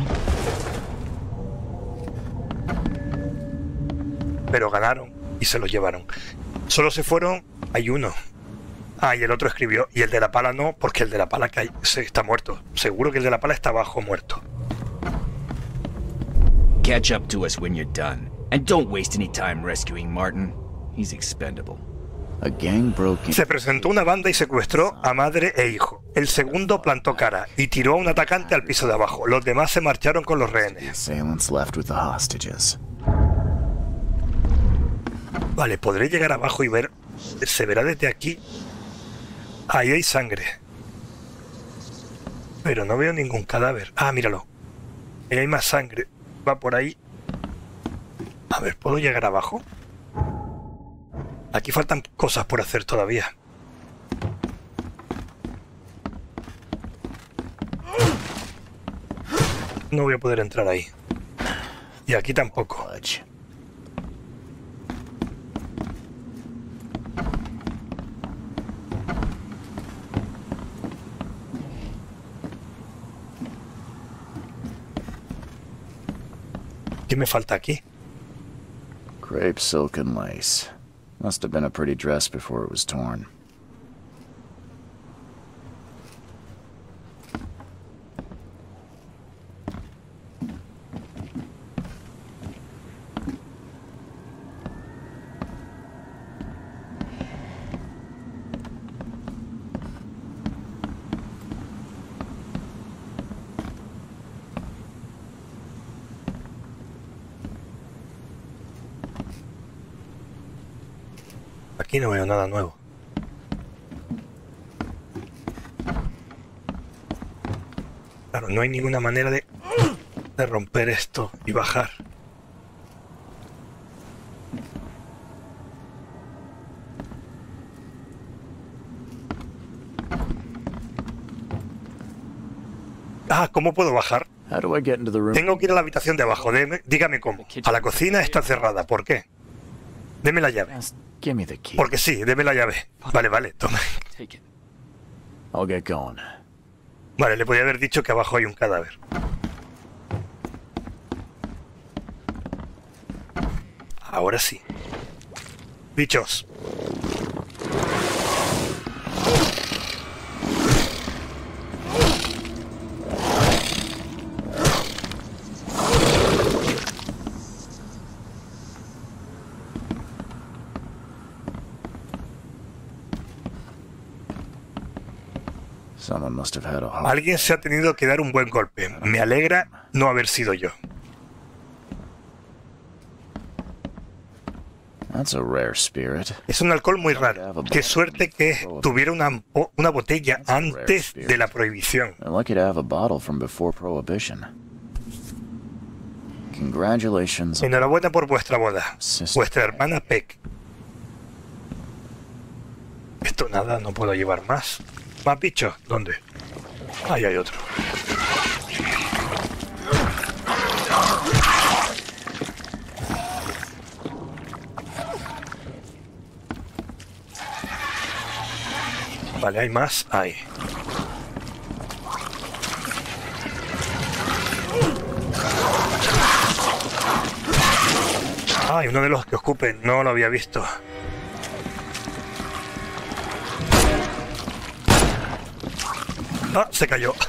Pero ganaron y se los llevaron. Solo se fueron, hay uno. Ah, y el otro escribió. Y el de la pala no, porque el de la pala está muerto. Seguro que el de la pala está abajo muerto. Catch up to us when you're done. And don't waste any time rescuing Martin. He's expendable. A gang broke in. Se presentó una banda y secuestró a madre e hijo. El segundo plantó cara y tiró a un atacante al piso de abajo. Los demás se marcharon con los rehenes. Assailants left with the hostages. Vale, podré llegar abajo y ver. Se verá desde aquí. Ahí hay sangre. Pero no veo ningún cadáver. Ah, míralo. Ahí hay más sangre. Va por ahí. A ver, ¿puedo llegar abajo? Aquí faltan cosas por hacer todavía. No voy a poder entrar ahí. Y aquí tampoco. ¿Qué me falta aquí? Crepe silk and lace. Must have been a pretty dress before it was torn. Aquí no veo nada nuevo. Claro, no hay ninguna manera de romper esto y bajar. Ah, ¿cómo puedo bajar? How do I get into the room? Tengo que ir a la habitación de abajo. Dígame cómo. A la cocina está cerrada. ¿Por qué? Deme la llave. Just give me the key. Porque sí, deme la llave. Vale, vale, toma. Take it. I'll get going. Vale, le podía haber dicho que abajo hay un cadáver. Ahora sí. Bichos. Someone must have had a heart. Alguien se ha tenido que dar un buen golpe. Me alegra no haber sido yo. That's a rare spirit. Es un alcohol muy raro. Qué suerte que tuviera una botella antes de la prohibición. They're lucky to have a bottle from before prohibition. Congratulations. Enhorabuena por vuestra boda. Vuestra hermana Peck. Esto nada, no puedo llevar más. ¿Más bichos? ¿Dónde? Ahí hay otro. Vale, hay más. Ahí. Hay uno de los que escupen. No lo había visto. Ah, se cayó.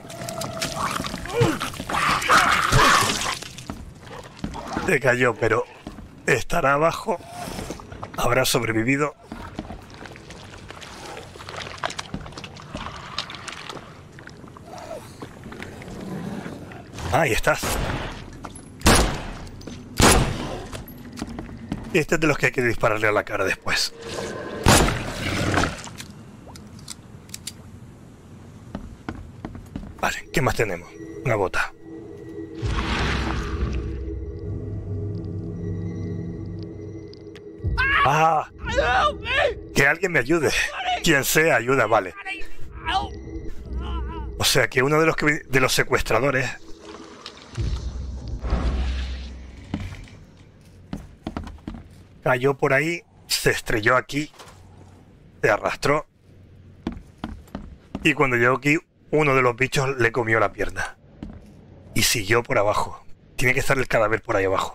Se cayó, pero estará abajo. Habrá sobrevivido. Ahí estás. Este es de los que hay que dispararle a la cara después. Vale, ¿qué más tenemos? Una bota. ¡Ah! Que alguien me ayude. Quien sea, ayuda, vale. O sea que uno de los secuestradores cayó por ahí, se estrelló aquí, se arrastró y cuando llegó aquí uno de los bichos le comió la pierna y siguió por abajo. Tiene que estar el cadáver por ahí abajo.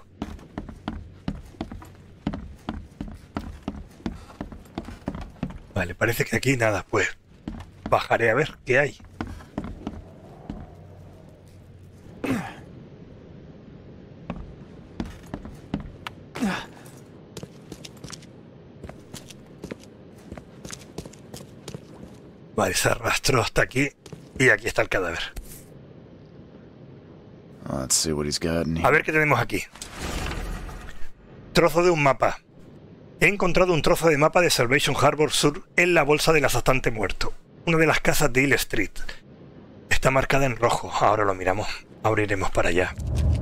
Vale, parece que aquí nada, pues bajaré a ver qué hay. Vale, se arrastró hasta aquí y aquí está el cadáver. Let's see what he's got in here. A ver qué tenemos aquí. Trozo de un mapa. He encontrado un trozo de mapa de Salvation Harbor Sur en la bolsa del asaltante muerto. Una de las casas de Hill Street. Está marcada en rojo. Ahora lo miramos. Ahora iremos para allá.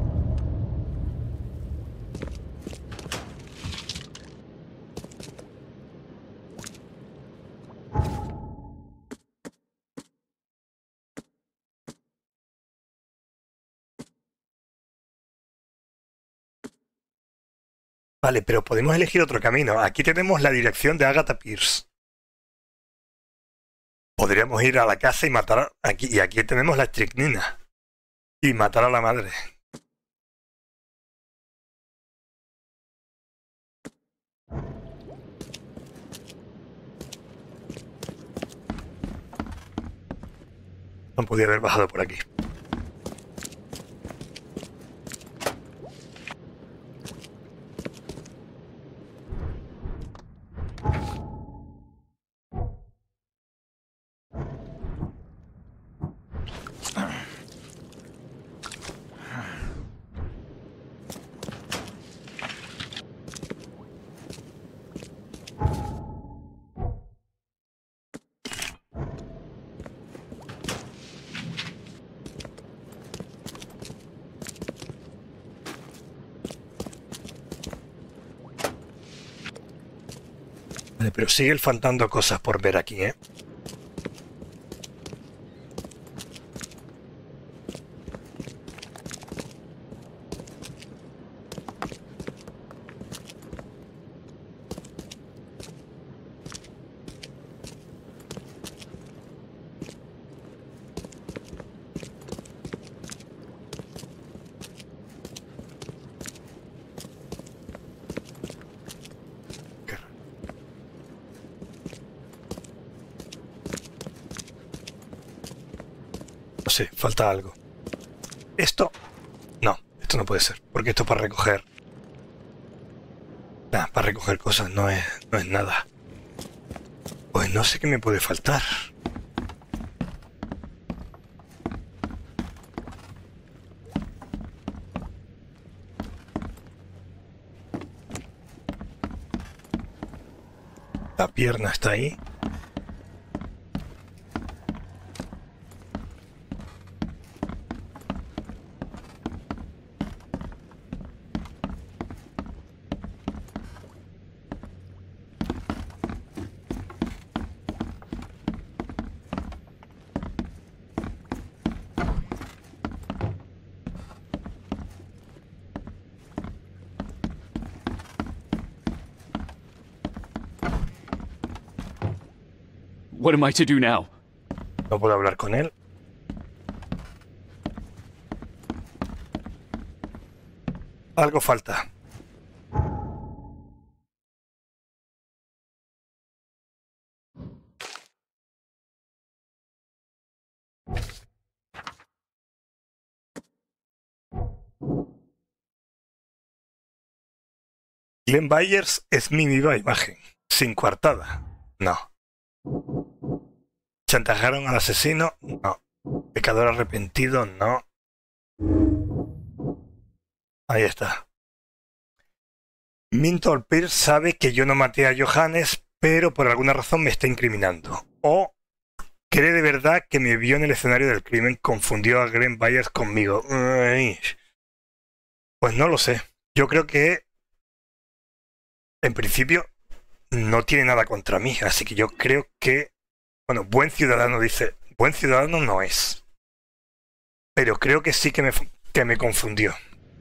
Vale, pero podemos elegir otro camino. Aquí tenemos la dirección de Agatha Pierce. Podríamos ir a la casa y matar aquí. Y aquí tenemos la estricnina. Y matar a la madre. No podía haber bajado por aquí. Vale, pero siguen faltando cosas por ver aquí, ¿eh? No sé, falta algo. ¿Esto? No, esto no puede ser, porque esto es para recoger. Nada, para recoger cosas, no es nada. Pues no sé qué me puede faltar. La pierna está ahí. What am I to do now? No puedo hablar con él. Algo falta. Glenn Byers es mi viva imagen, sin coartada. No. ¿Chantajearon al asesino? No. ¿Pecador arrepentido? No. Ahí está. Minton Pierce sabe que yo no maté a Johannes, pero por alguna razón me está incriminando. O cree de verdad que me vio en el escenario del crimen, confundió a Glenn Byers conmigo. Pues no lo sé. Yo creo que, en principio, no tiene nada contra mí, así que yo creo que, bueno, buen ciudadano dice, buen ciudadano no es, pero creo que sí que me confundió.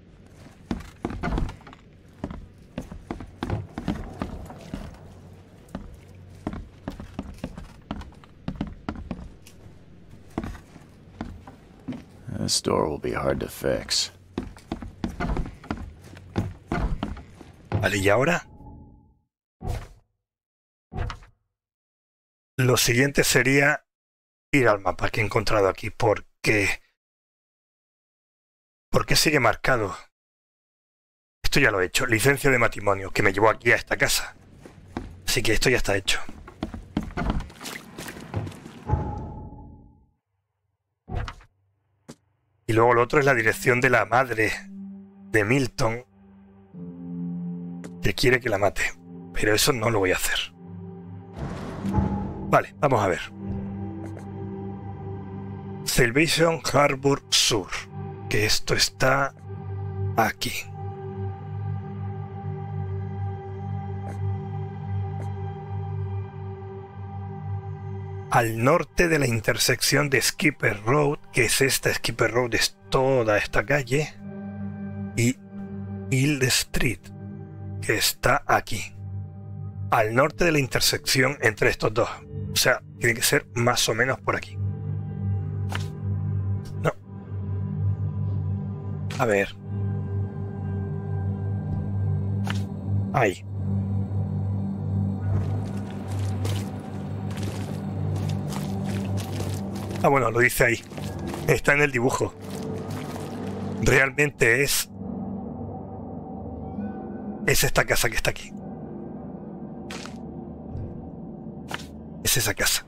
This door will be hard to fix. Vale, ¿y ahora? Lo siguiente sería ir al mapa que he encontrado aquí, porque... ¿Por qué sigue marcado? Esto ya lo he hecho. Licencia de matrimonio, que me llevó aquí a esta casa. Así que esto ya está hecho. Y luego lo otro es la dirección de la madre de Milton, que quiere que la mate. Pero eso no lo voy a hacer. Vale, vamos a ver. Salvation Harbour Sur. Que esto está aquí. Al norte de la intersección de Skipper Road, que es esta, Skipper Road es toda esta calle, y Hill Street, que está aquí. Al norte de la intersección entre estos dos. O sea, tiene que ser más o menos por aquí. No. A ver. Ahí. Ah, bueno, lo dice ahí. Está en el dibujo. Realmente es esta casa que está aquí. Es esa casa.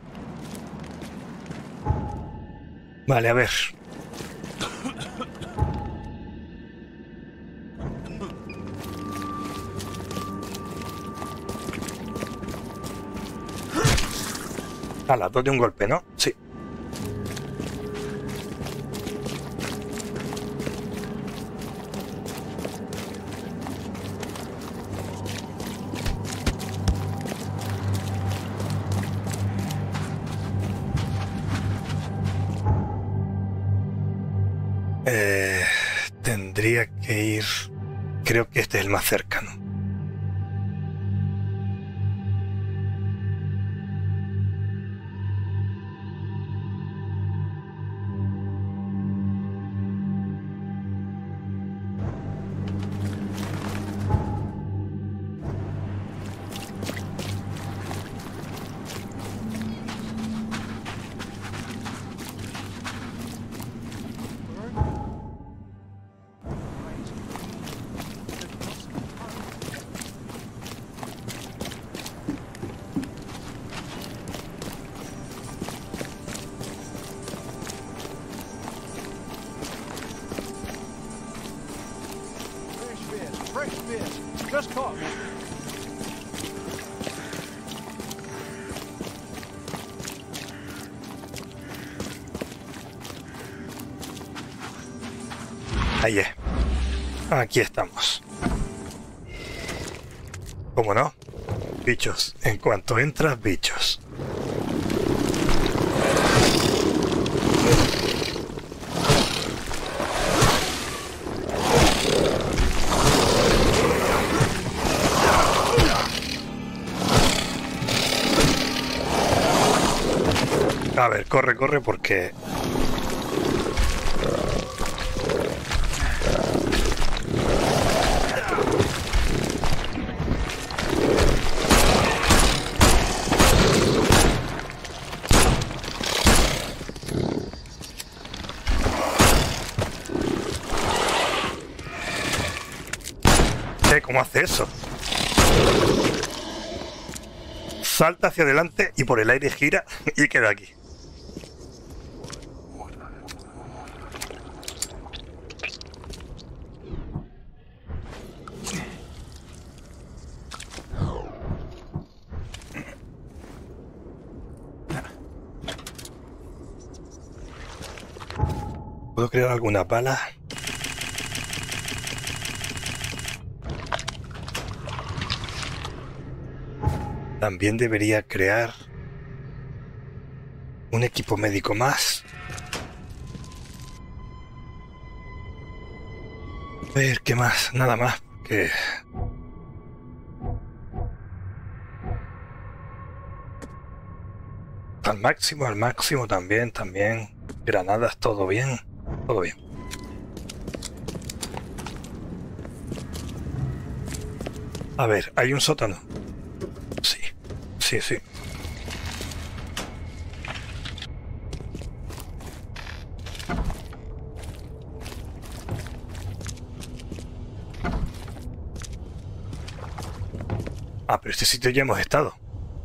Vale, a ver. A las dos de un golpe, ¿no? Sí. Tendría que ir... Creo que este es el más cercano. Ahí es. Aquí estamos. ¿Cómo no? Bichos. En cuanto entras, bichos. A ver, corre, corre, porque... ¿Cómo hace eso? Salta hacia adelante y por el aire gira y queda aquí. ¿Puedo crear alguna pala? También debería crear un equipo médico más. A ver, ¿qué más? Nada más que... al máximo también. Granadas, todo bien. Todo bien. A ver, ¿hay un sótano? Sí. Ah, pero este sitio ya hemos estado.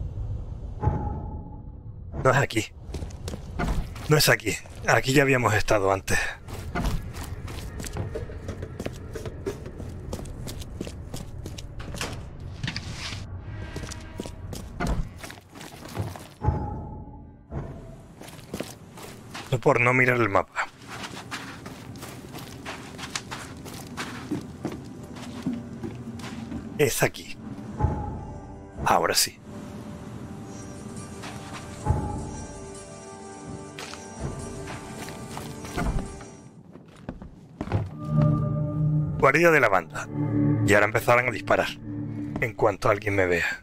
No es aquí. No es aquí. Aquí ya habíamos estado antes. Por no mirar el mapa. Es aquí. Ahora sí. Guarida de la banda. Y ahora empezarán a disparar en cuanto alguien me vea.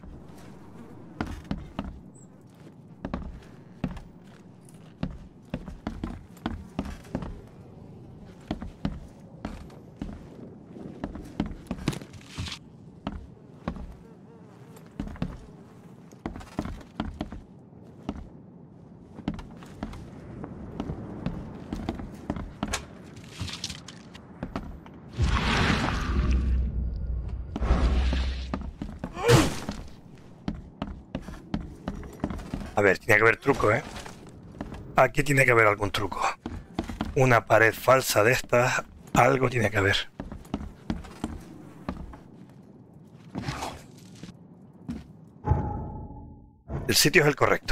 A ver, tiene que haber truco, ¿eh? Aquí tiene que haber algún truco. Una pared falsa de estas, algo tiene que haber. El sitio es el correcto.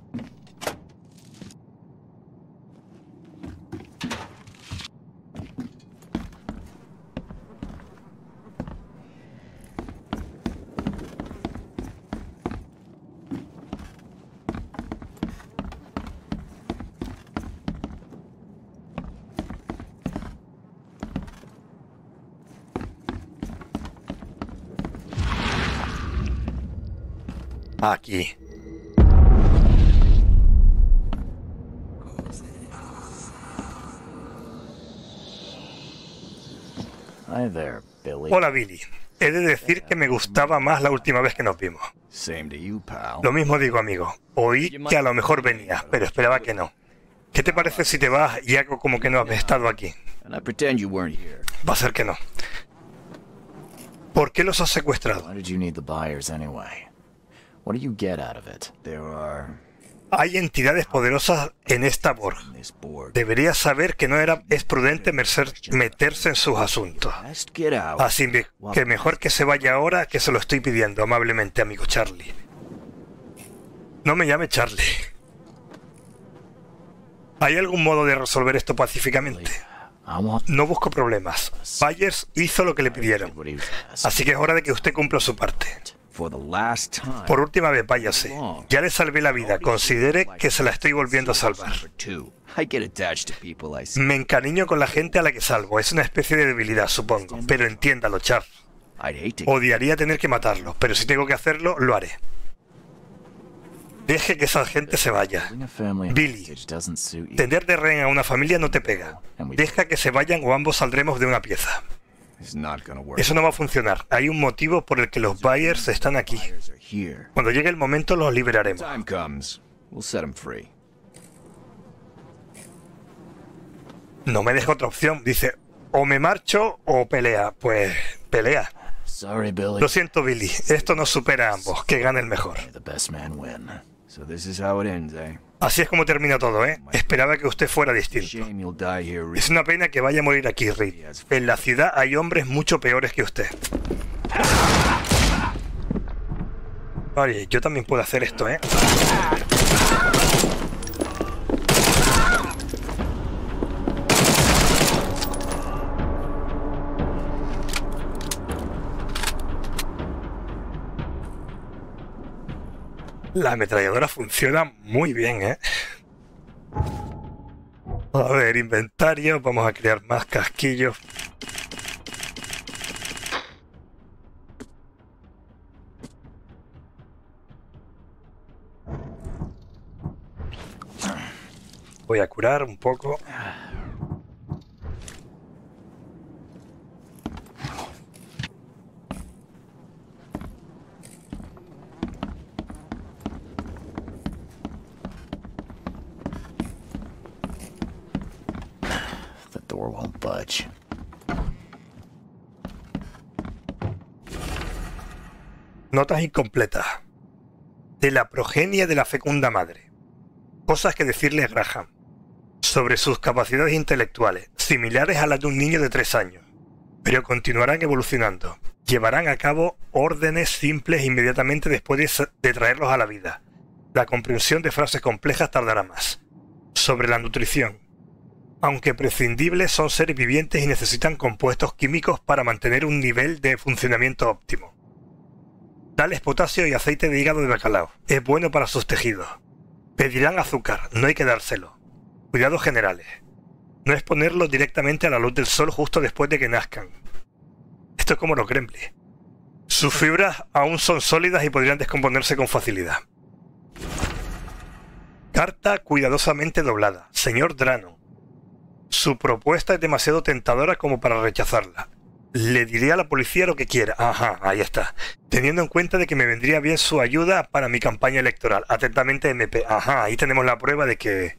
Aquí. Hi there, Billy. Hola, Billy. He de decir que me gustaba más la última vez que nos vimos. Same to you, pal. Lo mismo digo, amigo. Oí que a lo mejor venías, pero esperaba que no. ¿Qué te parece si te vas y hago como que no has estado aquí? And I pretend you weren't here. Va a ser que no. ¿Por qué los has secuestrado? Why did you need the buyers anyway? What do you get out of it? Hay entidades poderosas en esta Borg. This board. Deberías saber que no es prudente meterse en sus asuntos. Best get out. Así que mejor que se vaya ahora, que se lo estoy pidiendo amablemente, amigo Charlie. No me llame Charlie. ¿Hay algún modo de resolver esto pacíficamente? No busco problemas. Byers hizo lo que le pidieron. Así que es hora de que usted cumpla su parte. Por última vez, váyase. Ya le salvé la vida. Considere que se la estoy volviendo a salvar. Me encariño con la gente a la que salvo. Es una especie de debilidad, supongo. Pero entiéndalo, Charles. Odiaría tener que matarlo, pero si tengo que hacerlo, lo haré. Deje que esa gente se vaya. Billy, tener de rehén a una familia no te pega. Deja que se vayan o ambos saldremos de una pieza. Eso no va a funcionar. Hay un motivo por el que los Byers están aquí. Cuando llegue el momento, los liberaremos. No me deja otra opción. Dice, o me marcho o pelea. Pues, pelea. Lo siento, Billy. Esto nos supera a ambos. Que gane el mejor. Así es como termina todo, ¿eh? Esperaba que usted fuera distinto. Es una pena que vaya a morir aquí, Reed. En la ciudad hay hombres mucho peores que usted. Oye, yo también puedo hacer esto, ¿eh? La ametralladora funciona muy bien, ¿eh? A ver, inventario. Vamos a crear más casquillos. Voy a curar un poco. Notas incompletas. De la progenie de la fecunda madre. Cosas que decirle a Graham. Sobre sus capacidades intelectuales, similares a las de un niño de 3 años. Pero continuarán evolucionando. Llevarán a cabo órdenes simples inmediatamente después de traerlos a la vida. La comprensión de frases complejas tardará más. Sobre la nutrición. Aunque prescindibles, son seres vivientes y necesitan compuestos químicos para mantener un nivel de funcionamiento óptimo. Dales potasio y aceite de hígado de bacalao. Es bueno para sus tejidos. Pedirán azúcar, no hay que dárselo. Cuidados generales. No exponerlos directamente a la luz del sol justo después de que nazcan. Esto es como los gremlins. Sus fibras aún son sólidas y podrían descomponerse con facilidad. Carta cuidadosamente doblada. Señor Drano. Su propuesta es demasiado tentadora como para rechazarla. Le diré a la policía lo que quiera. Ajá, ahí está. Teniendo en cuenta de que me vendría bien su ayuda para mi campaña electoral. Atentamente, MP. Ajá, ahí tenemos la prueba de que...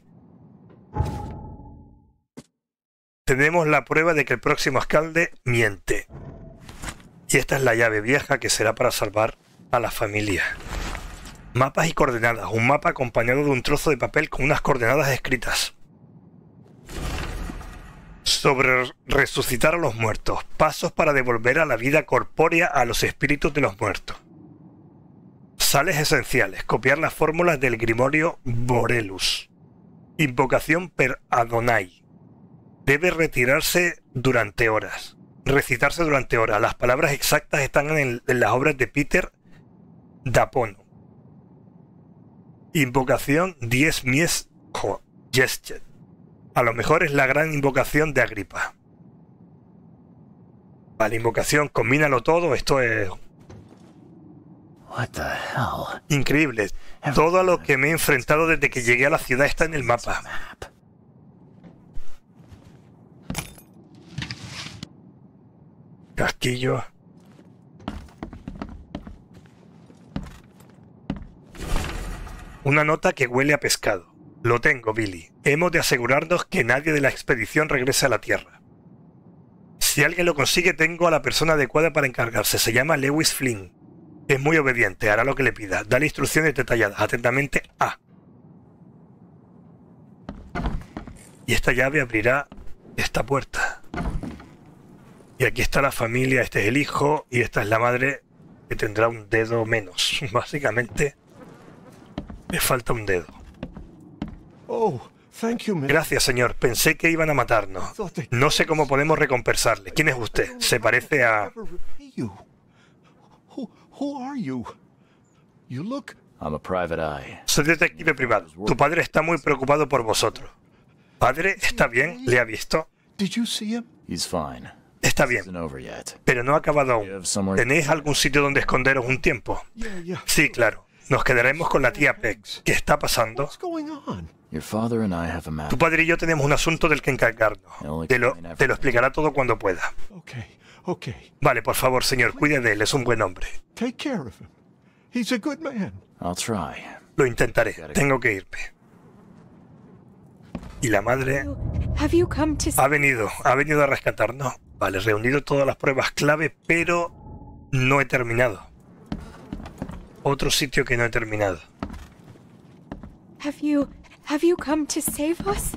Tenemos la prueba de que el próximo alcalde miente. Y esta es la llave vieja que será para salvar a la familia. Mapas y coordenadas. Un mapa acompañado de un trozo de papel con unas coordenadas escritas. Sobre resucitar a los muertos. Pasos para devolver a la vida corpórea a los espíritus de los muertos. Sales esenciales. Copiar las fórmulas del Grimorio Borellus. Invocación per Adonai. Debe retirarse durante horas. Recitarse durante horas. Las palabras exactas están en las obras de Peter Dapono. Invocación Dies Mies Gestet. A lo mejor es la gran invocación de Agripa. Vale, invocación, combínalo todo, esto es... What the hell? Increíble. Todo a lo que me he enfrentado desde que llegué a la ciudad está en el mapa. Casquillo. Una nota que huele a pescado. Lo tengo, Billy. Hemos de asegurarnos que nadie de la expedición regrese a la Tierra. Si alguien lo consigue, tengo a la persona adecuada para encargarse. Se llama Lewis Flynn. Es muy obediente, hará lo que le pida. Dale instrucciones detalladas. Atentamente, A. Y esta llave abrirá esta puerta. Y aquí está la familia, este es el hijo y esta es la madre que tendrá un dedo menos. Básicamente, le falta un dedo. Oh, Thank you, Miss. Gracias, señor. Pensé que iban a matarnos. No sé cómo podemos recompensarle. ¿Quién es usted? Se parece a... You. Who are you? You look... I'm a private eye. Soy detective privado. Tu padre está muy preocupado por vosotros. ¿Padre? ¿Está bien? ¿Le ha visto? Did you see him? He's fine. Está Isn't bien, over yet. pero no ha acabado You aún. have somewhere... ¿Tenéis algún sitio donde esconderos un tiempo? Yeah. Sí, claro. Nos quedaremos con la tía Pex. ¿Qué está pasando? What's going on? Your father and I have a matter. Tu padre y yo tenemos un asunto del que encargarnos. Te lo explicará todo cuando pueda. Okay. Vale, por favor, señor, cuide de él. Es un buen hombre. Take care of him. He's a good man. I'll try. Lo intentaré. Tengo que irme. Y la madre Have you come to... ha venido a rescatarnos. Vale, he reunido todas las pruebas clave, pero no he terminado. Otro sitio que no he terminado. Have you come to save us?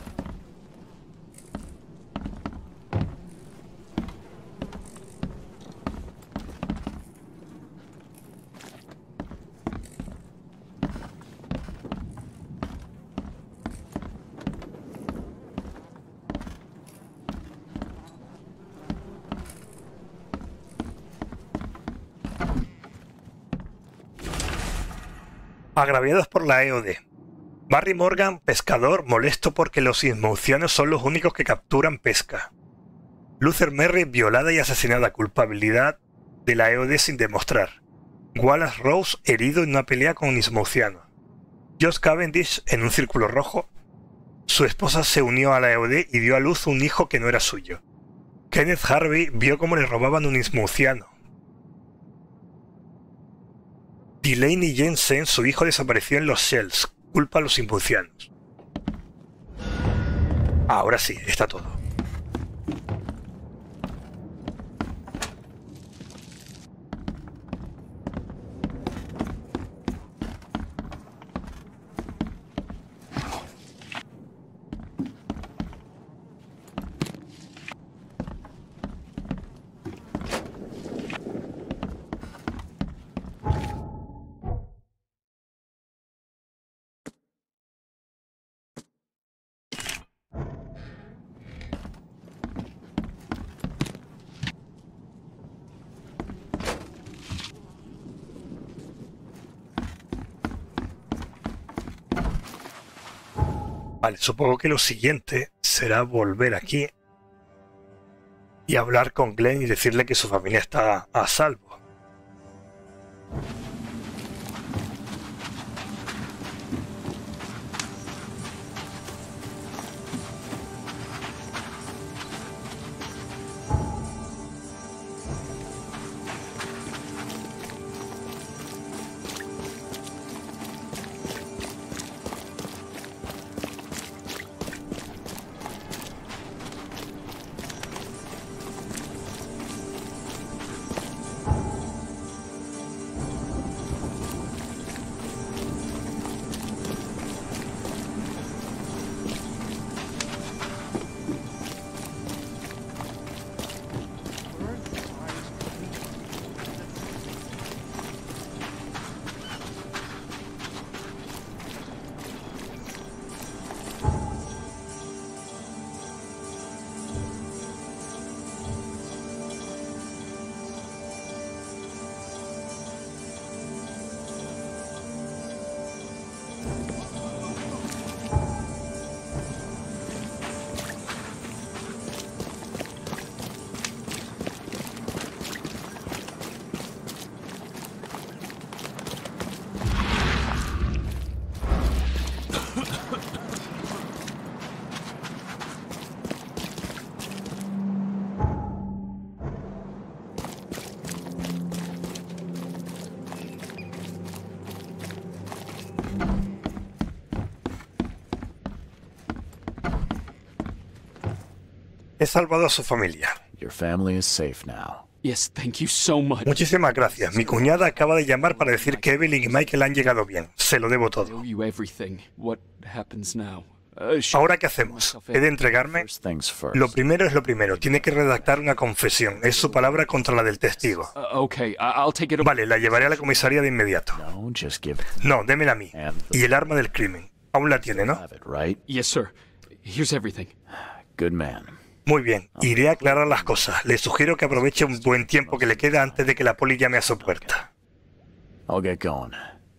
Agraviados por la EOD. Barry Morgan, pescador, molesto porque los Innsmouthianos son los únicos que capturan pesca. Luther Merry, violada y asesinada, culpabilidad de la EOD sin demostrar. Wallace Rose, herido en una pelea con Innsmouthianos. Josh Cavendish, en un círculo rojo. Su esposa se unió a la EOD y dio a luz un hijo que no era suyo. Kenneth Harvey vio cómo le robaban un Innsmouthiano. Delaney Jensen, su hijo, desapareció en los Shells. Culpa a los Innsmouthianos. Ahora sí, está todo. Vale, supongo que lo siguiente será volver aquí y hablar con Glenn y decirle que su familia está a salvo. He salvado a su familia. Your family is safe now. Yes, thank you so much. Muchísimas gracias. Mi cuñada acaba de llamar para decir que Evelyn y Michael han llegado bien. Se lo debo I todo. owe you everything. What happens now? ¿Ahora qué hacemos? ¿He de entregarme? First things first. Lo primero es lo primero. Tiene que redactar una confesión. Es su palabra contra la del testigo. Okay, I'll take it. Vale, la llevaré a la comisaría de inmediato. No, just give No, démela a mí. Y el arma del crimen. Aún la tiene, ¿no? Have it, right? Yes, sir. Here's everything. Good man. Muy bien, iré a aclarar las cosas. Le sugiero que aproveche un buen tiempo que le queda antes de que la poli llame a su puerta. I'll get going.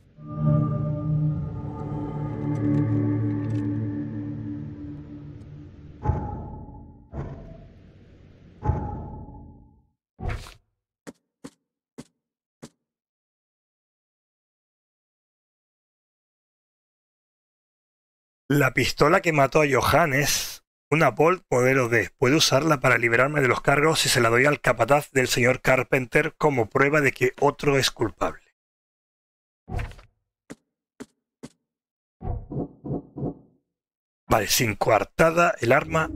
La pistola que mató a Johannes, una Bolt modelo D. Puedo usarla para liberarme de los cargos si se la doy al capataz del señor Carpenter como prueba de que otro es culpable. Vale, sin coartada, el arma...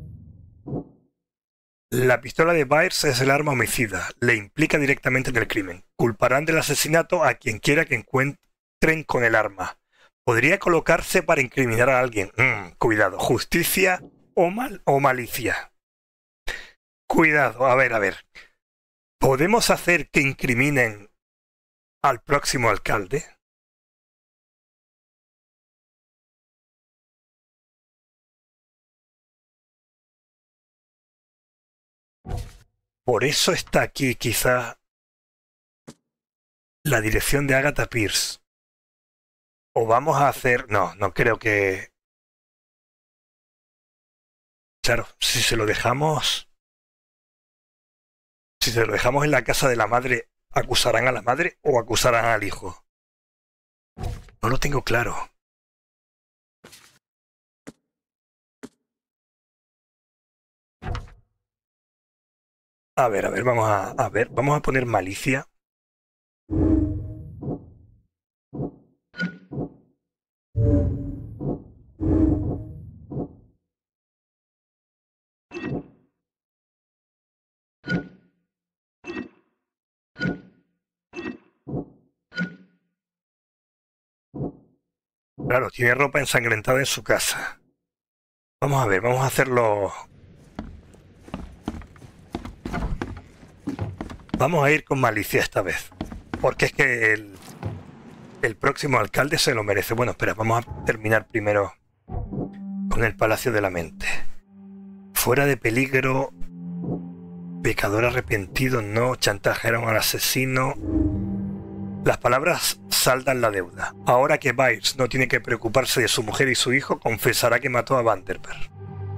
La pistola de Byers es el arma homicida. Le implica directamente en el crimen. Culparán del asesinato a quien quiera que encuentren con el arma. Podría colocarse para incriminar a alguien. Cuidado, justicia o malicia. Cuidado, a ver. ¿Podemos hacer que incriminen al próximo alcalde? Por eso está aquí, quizá, la dirección de Agatha Pierce. O vamos a hacer... No creo que... Claro, si se lo dejamos... Si se lo dejamos en la casa de la madre, ¿acusarán a la madre o acusarán al hijo? No lo tengo claro. A ver, vamos a poner malicia. Claro, tiene ropa ensangrentada en su casa. Vamos a ver, vamos a hacerlo... Vamos a ir con malicia esta vez. Porque es que el próximo alcalde se lo merece. Bueno, espera, vamos a terminar primero con el Palacio de la Mente. Fuera de peligro. Pecador arrepentido, no. Chantajearon al asesino. Las palabras saldan la deuda. Ahora que Byers no tiene que preocuparse de su mujer y su hijo, confesará que mató a Vanderberg.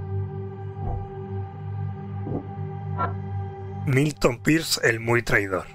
Milton Pierce, el muy traidor.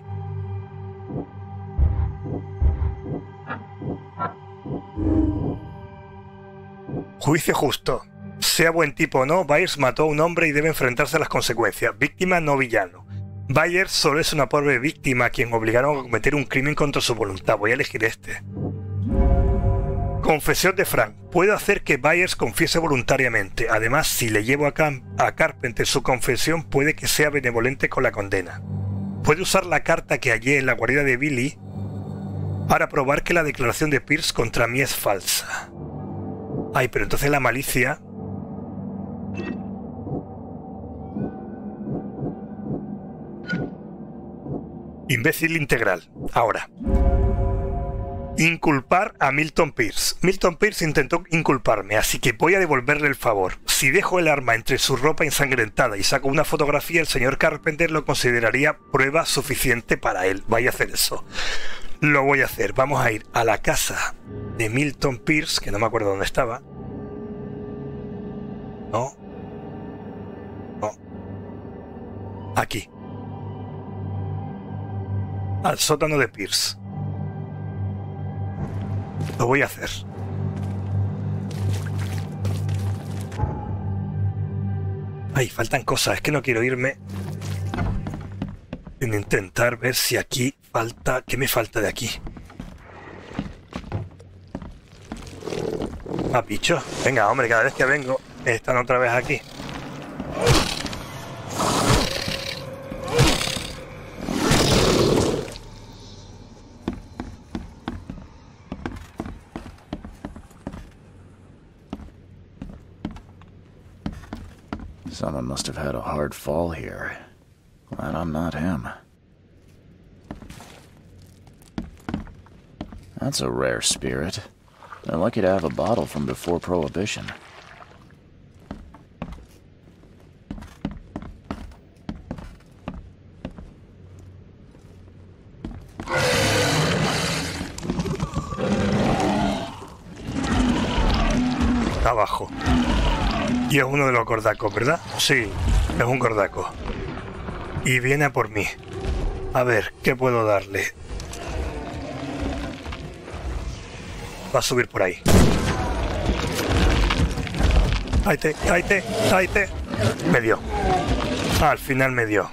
Juicio justo. Sea buen tipo o no, Byers mató a un hombre y debe enfrentarse a las consecuencias. Víctima, no villano. Byers solo es una pobre víctima a quien obligaron a cometer un crimen contra su voluntad. Voy a elegir este. Confesión de Frank. Puedo hacer que Byers confiese voluntariamente. Además, si le llevo a Carpenter su confesión, puede que sea benevolente con la condena. Puede usar la carta que hallé en la guarida de Billy para probar que la declaración de Pierce contra mí es falsa. Ay, pero entonces la malicia... Imbécil integral. Ahora. Inculpar a Milton Pierce. Milton Pierce intentó inculparme, así que voy a devolverle el favor. Si dejo el arma entre su ropa ensangrentada y saco una fotografía, el señor Carpenter lo consideraría prueba suficiente para él. Voy a hacer eso. Lo voy a hacer. Vamos a ir a la casa de Milton Pierce, que no me acuerdo dónde estaba. No. Aquí. Al sótano de Pierce. Lo voy a hacer. Ay, faltan cosas. Es que no quiero irme sin intentar ver si aquí falta... ¿Qué me falta de aquí? Ah, bicho. Venga, hombre, cada vez que vengo están otra vez aquí. Someone must have had a hard fall here. Glad I'm not him. That's a rare spirit. They're lucky to have a bottle from before Prohibition. Abajo. Y es uno de los gordacos, ¿verdad? Sí, es un gordaco. Y viene a por mí. A ver, ¿qué puedo darle? Va a subir por ahí. ¡Ahí te! Me dio. Al final me dio.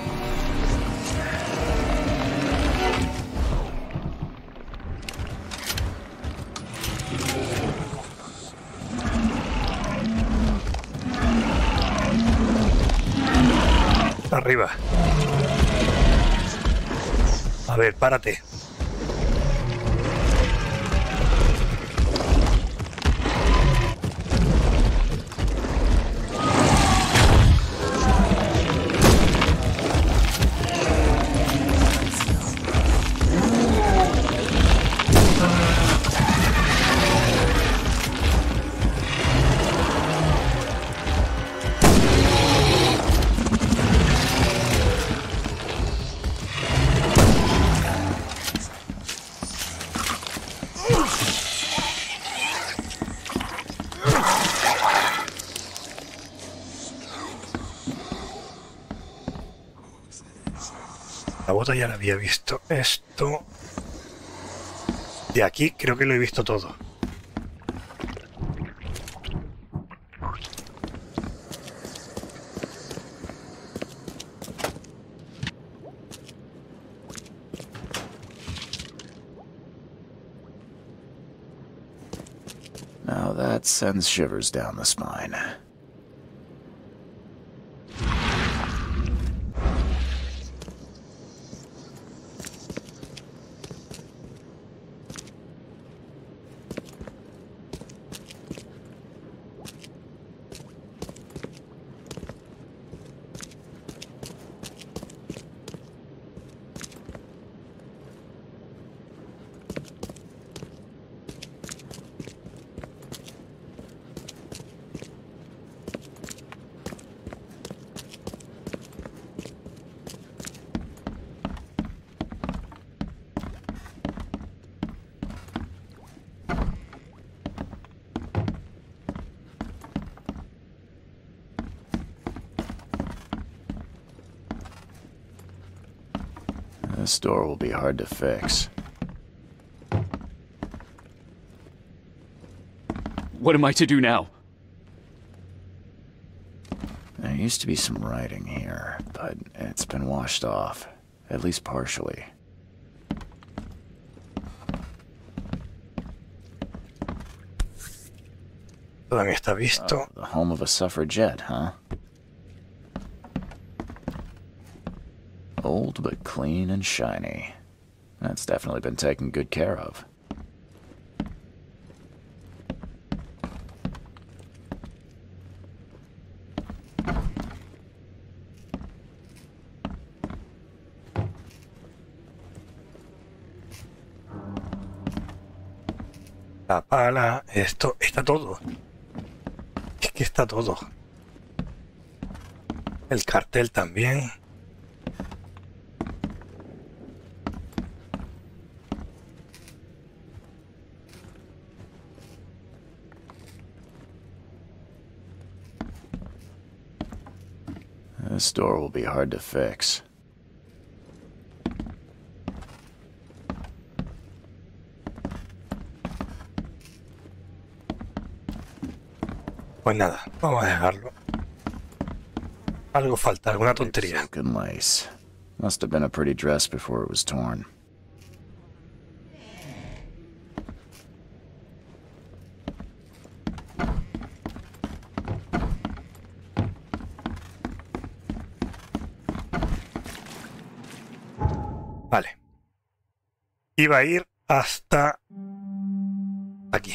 Arriba. A ver, párate. La bota ya la había visto. Esto... De aquí creo que lo he visto todo. Now that sends shivers down the spine. This door will be hard to fix. What am I to do now? There used to be some writing here, but it's been washed off, at least partially. Todavía está visto. Oh, the home of a suffragette, huh? Old but clean and shiny. That's definitely been taken good care of. La pala, esto, está todo. Es que está todo. El cartel también. This door will be hard to fix. Pues nada, vamos a dejarlo. Algo falta, alguna tontería. Silk and lace. Must have been a pretty dress before it was torn. Vale. Iba a ir hasta aquí.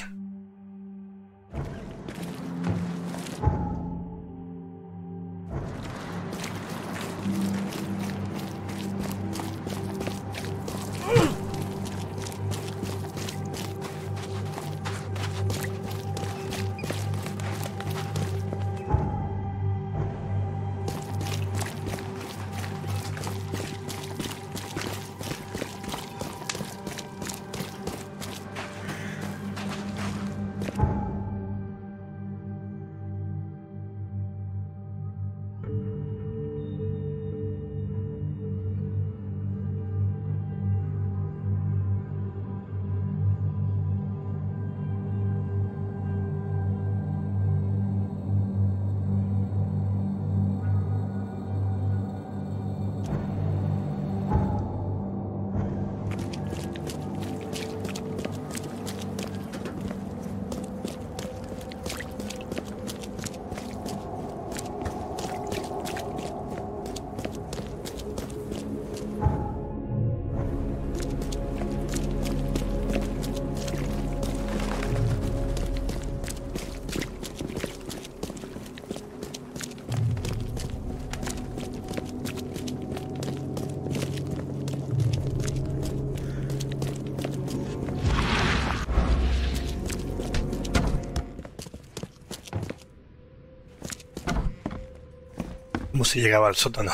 ¿Cómo se llegaba al sótano?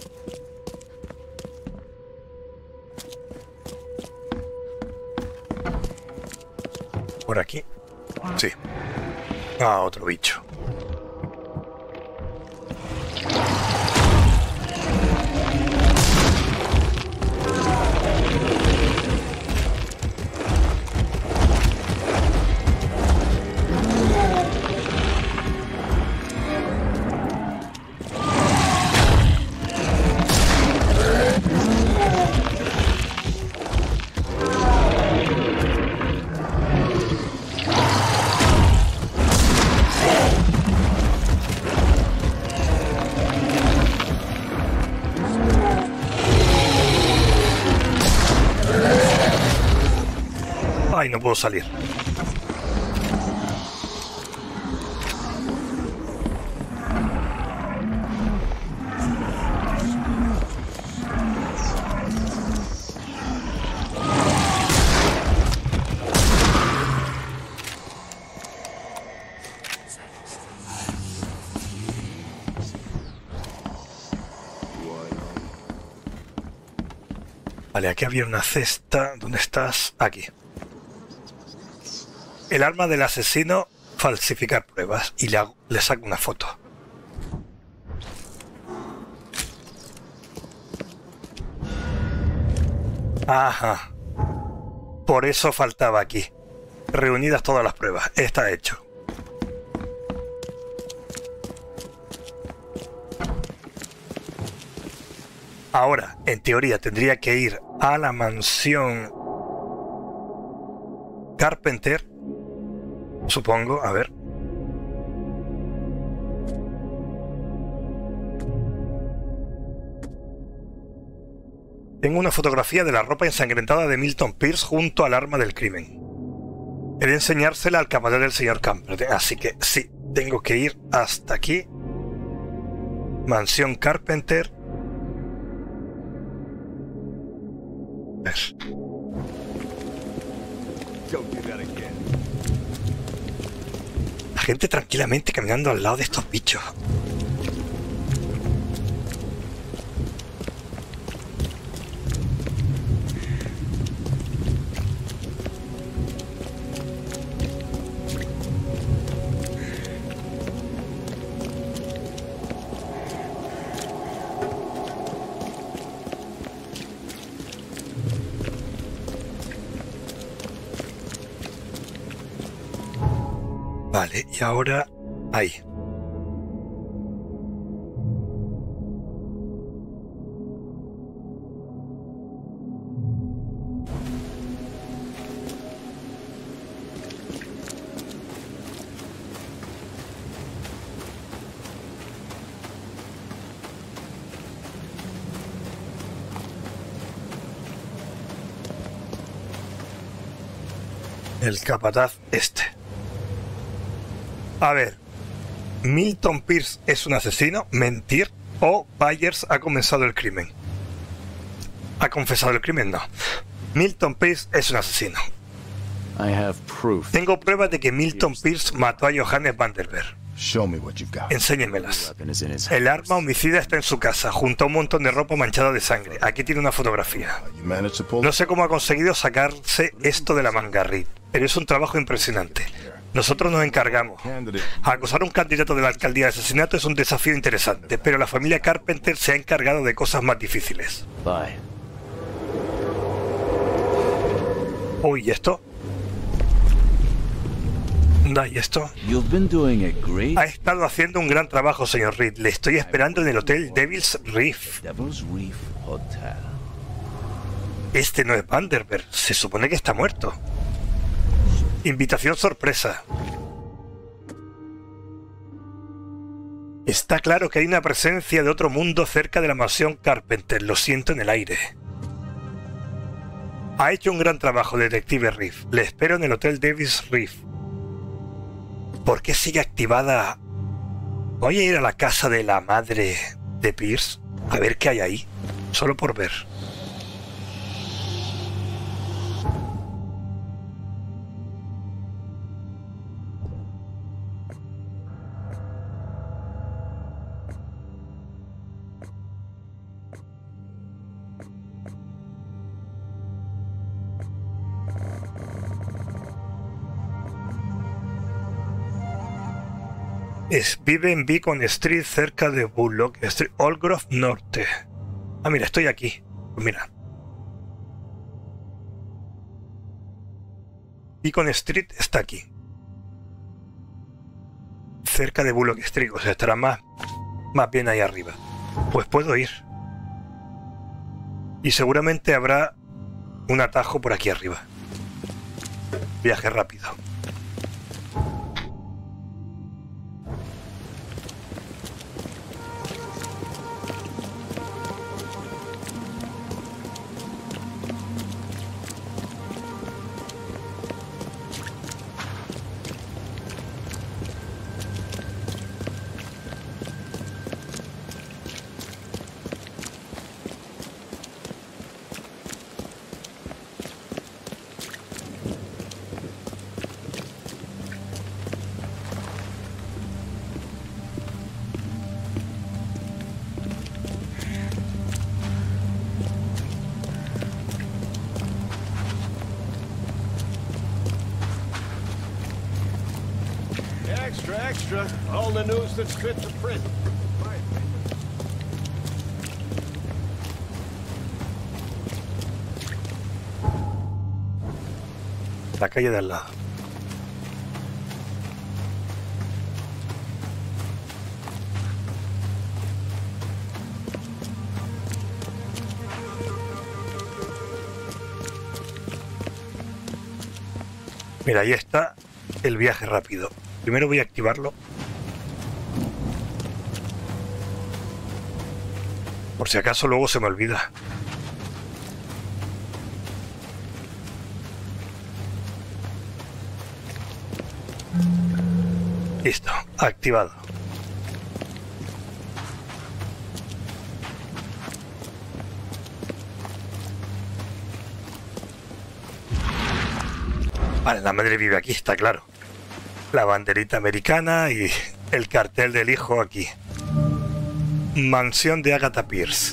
¿Por aquí? Sí. Ah, otro bicho. Ay, no puedo salir. Vale, aquí había una cesta. ¿Dónde estás? Aquí. El arma del asesino, falsificar pruebas. Y le saco una foto. Ajá. Por eso faltaba aquí. Reunidas todas las pruebas. Está hecho. Ahora, en teoría, tendría que ir a la mansión Carpenter. Supongo, a ver. Tengo una fotografía de la ropa ensangrentada de Milton Pierce junto al arma del crimen. He de enseñársela al caballero del señor Carpenter, así que sí, tengo que ir hasta aquí. Mansión Carpenter. A ver. La gente tranquilamente caminando al lado de estos bichos. Vale, y ahora ahí. El capataz este. A ver, ¿Milton Pierce es un asesino? ¿Mentir? ¿O Byers ha comenzado el crimen? ¿Ha confesado el crimen? No. Milton Pierce es un asesino. Tengo pruebas de que Milton Pierce mató a Johannes Vanderberg. Enséñenmelas. El arma homicida está en su casa, junto a un montón de ropa manchada de sangre. Aquí tiene una fotografía. No sé cómo ha conseguido sacarse esto de la manga, Reed, pero es un trabajo impresionante. Nosotros nos encargamos. Acusar a un candidato de la alcaldía de asesinato es un desafío interesante, pero la familia Carpenter se ha encargado de cosas más difíciles. Uy, ¿y esto? ¿Y esto? Ha estado haciendo un gran trabajo, señor Reed. Le estoy esperando en el hotel Devil's Reef. Este no es Vanderberg. Se supone que está muerto. Invitación sorpresa. Está claro que hay una presencia de otro mundo cerca de la mansión Carpenter. Lo siento en el aire. Ha hecho un gran trabajo, detective Reef. Le espero en el hotel Devil's Reef. ¿Por qué sigue activada? Voy a ir a la casa de la madre de Pierce a ver qué hay ahí. Solo por ver. Vive en Beacon Street, cerca de Bullock Street, Old Grove Norte. Ah, mira, estoy aquí. Pues mira. Beacon Street está aquí. Cerca de Bullock Street, o sea, estará más bien ahí arriba. Pues puedo ir. Y seguramente habrá un atajo por aquí arriba. Viaje rápido. Extra. All the news that's fit to print. La calle de al lado. Mira, ahí está el viaje rápido. Primero voy a activarlo. Por si acaso luego se me olvida. Listo, activado. Vale, la madre vive aquí, está claro. La banderita americana y el cartel del hijo aquí. Mansión de Agatha Pierce.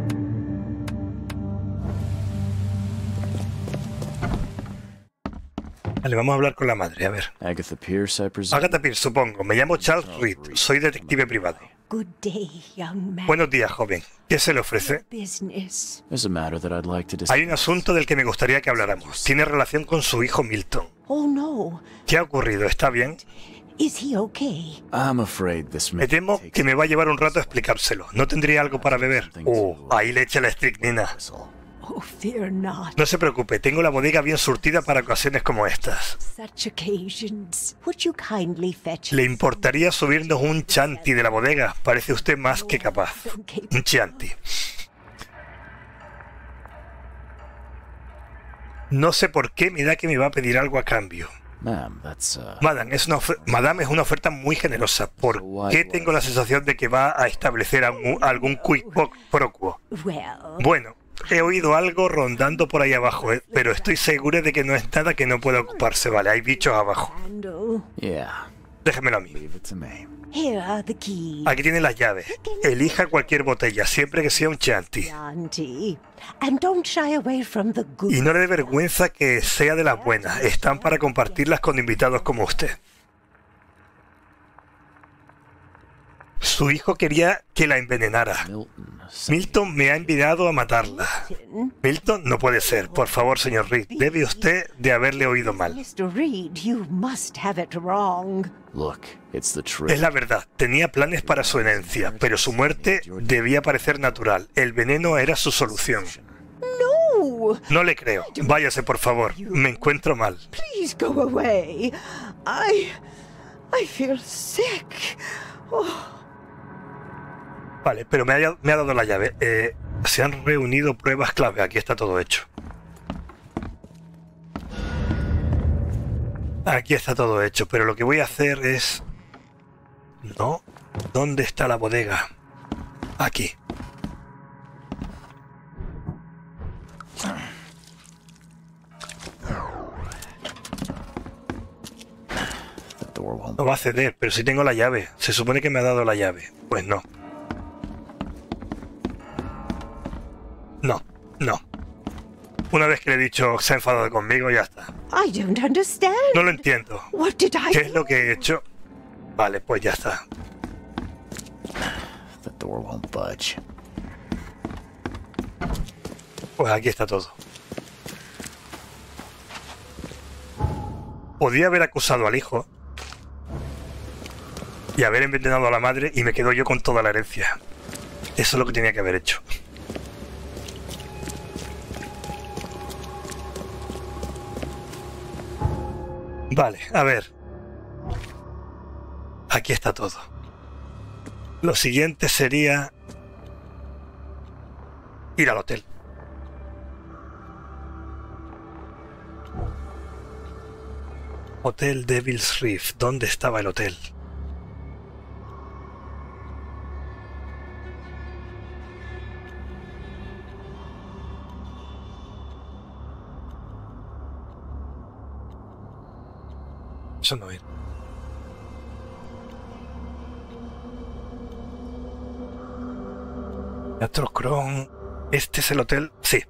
Vale, vamos a hablar con la madre, a ver. Agatha Pierce, I presume. Agatha Pierce, supongo. Me llamo Charles Reed. Soy detective privado. Good day, young man. Buenos días, joven. ¿Qué se le ofrece? Business. There's a matter that I'd like to discuss. Hay un asunto del que me gustaría que habláramos. Tiene relación con su hijo Milton. Oh no. ¿Qué ha ocurrido? ¿Está bien? Is he okay? I'm afraid this may Me temo take que me va a llevar un rato a explicárselo. ¿No tendría algo para beber? Ahí le echa la estricnina. Oh, fear not. No se preocupe, tengo la bodega bien surtida para ocasiones como estas. Such occasions. Would you kindly fetch ¿Le importaría subirnos un chanti de la bodega? Parece usted más que capaz. Un chanti. No sé por qué me da que me va a pedir algo a cambio. Madame, es una oferta muy generosa. ¿Por qué tengo la sensación de que va a establecer algún quid pro quo? Bueno, he oído algo rondando por ahí abajo, pero estoy seguro de que no es nada que no pueda ocuparse. Vale, hay bichos abajo. Déjemelo a mí. Aquí tiene las llaves. Elija cualquier botella, siempre que sea un chanti. Y no le dé vergüenza que sea de las buenas. Están para compartirlas con invitados como usted. Su hijo quería que la envenenara. Milton me ha enviado a matarla. Milton, no puede ser. Por favor, señor Reed, debe usted de haberle oído mal. Es la verdad. Tenía planes para su herencia, pero su muerte debía parecer natural. El veneno era su solución. No le creo. Váyase, por favor. Me encuentro mal. Please go away. I feel sick. Vale, pero me ha dado la llave. Se han reunido pruebas clave. Aquí está todo hecho. Aquí está todo hecho, pero lo que voy a hacer es... ¿No? ¿Dónde está la bodega? Aquí. No va a ceder, pero sí tengo la llave. Se supone que me ha dado la llave. Pues no. No. Una vez que le he dicho que se ha enfadado conmigo, ya está. No lo entiendo. ¿Qué es lo que he hecho? Vale, pues ya está. The door won't budge. Pues aquí está todo. Podía haber acusado al hijo y haber envenenado a la madre y me quedo yo con toda la herencia. Eso es lo que tenía que haber hecho. Vale, a ver. Aquí está todo. Lo siguiente sería ir al hotel. Hotel Devil's Reef. ¿Dónde estaba el hotel? Eso no era. Teatro Cron. ¿Este es el hotel? Sí.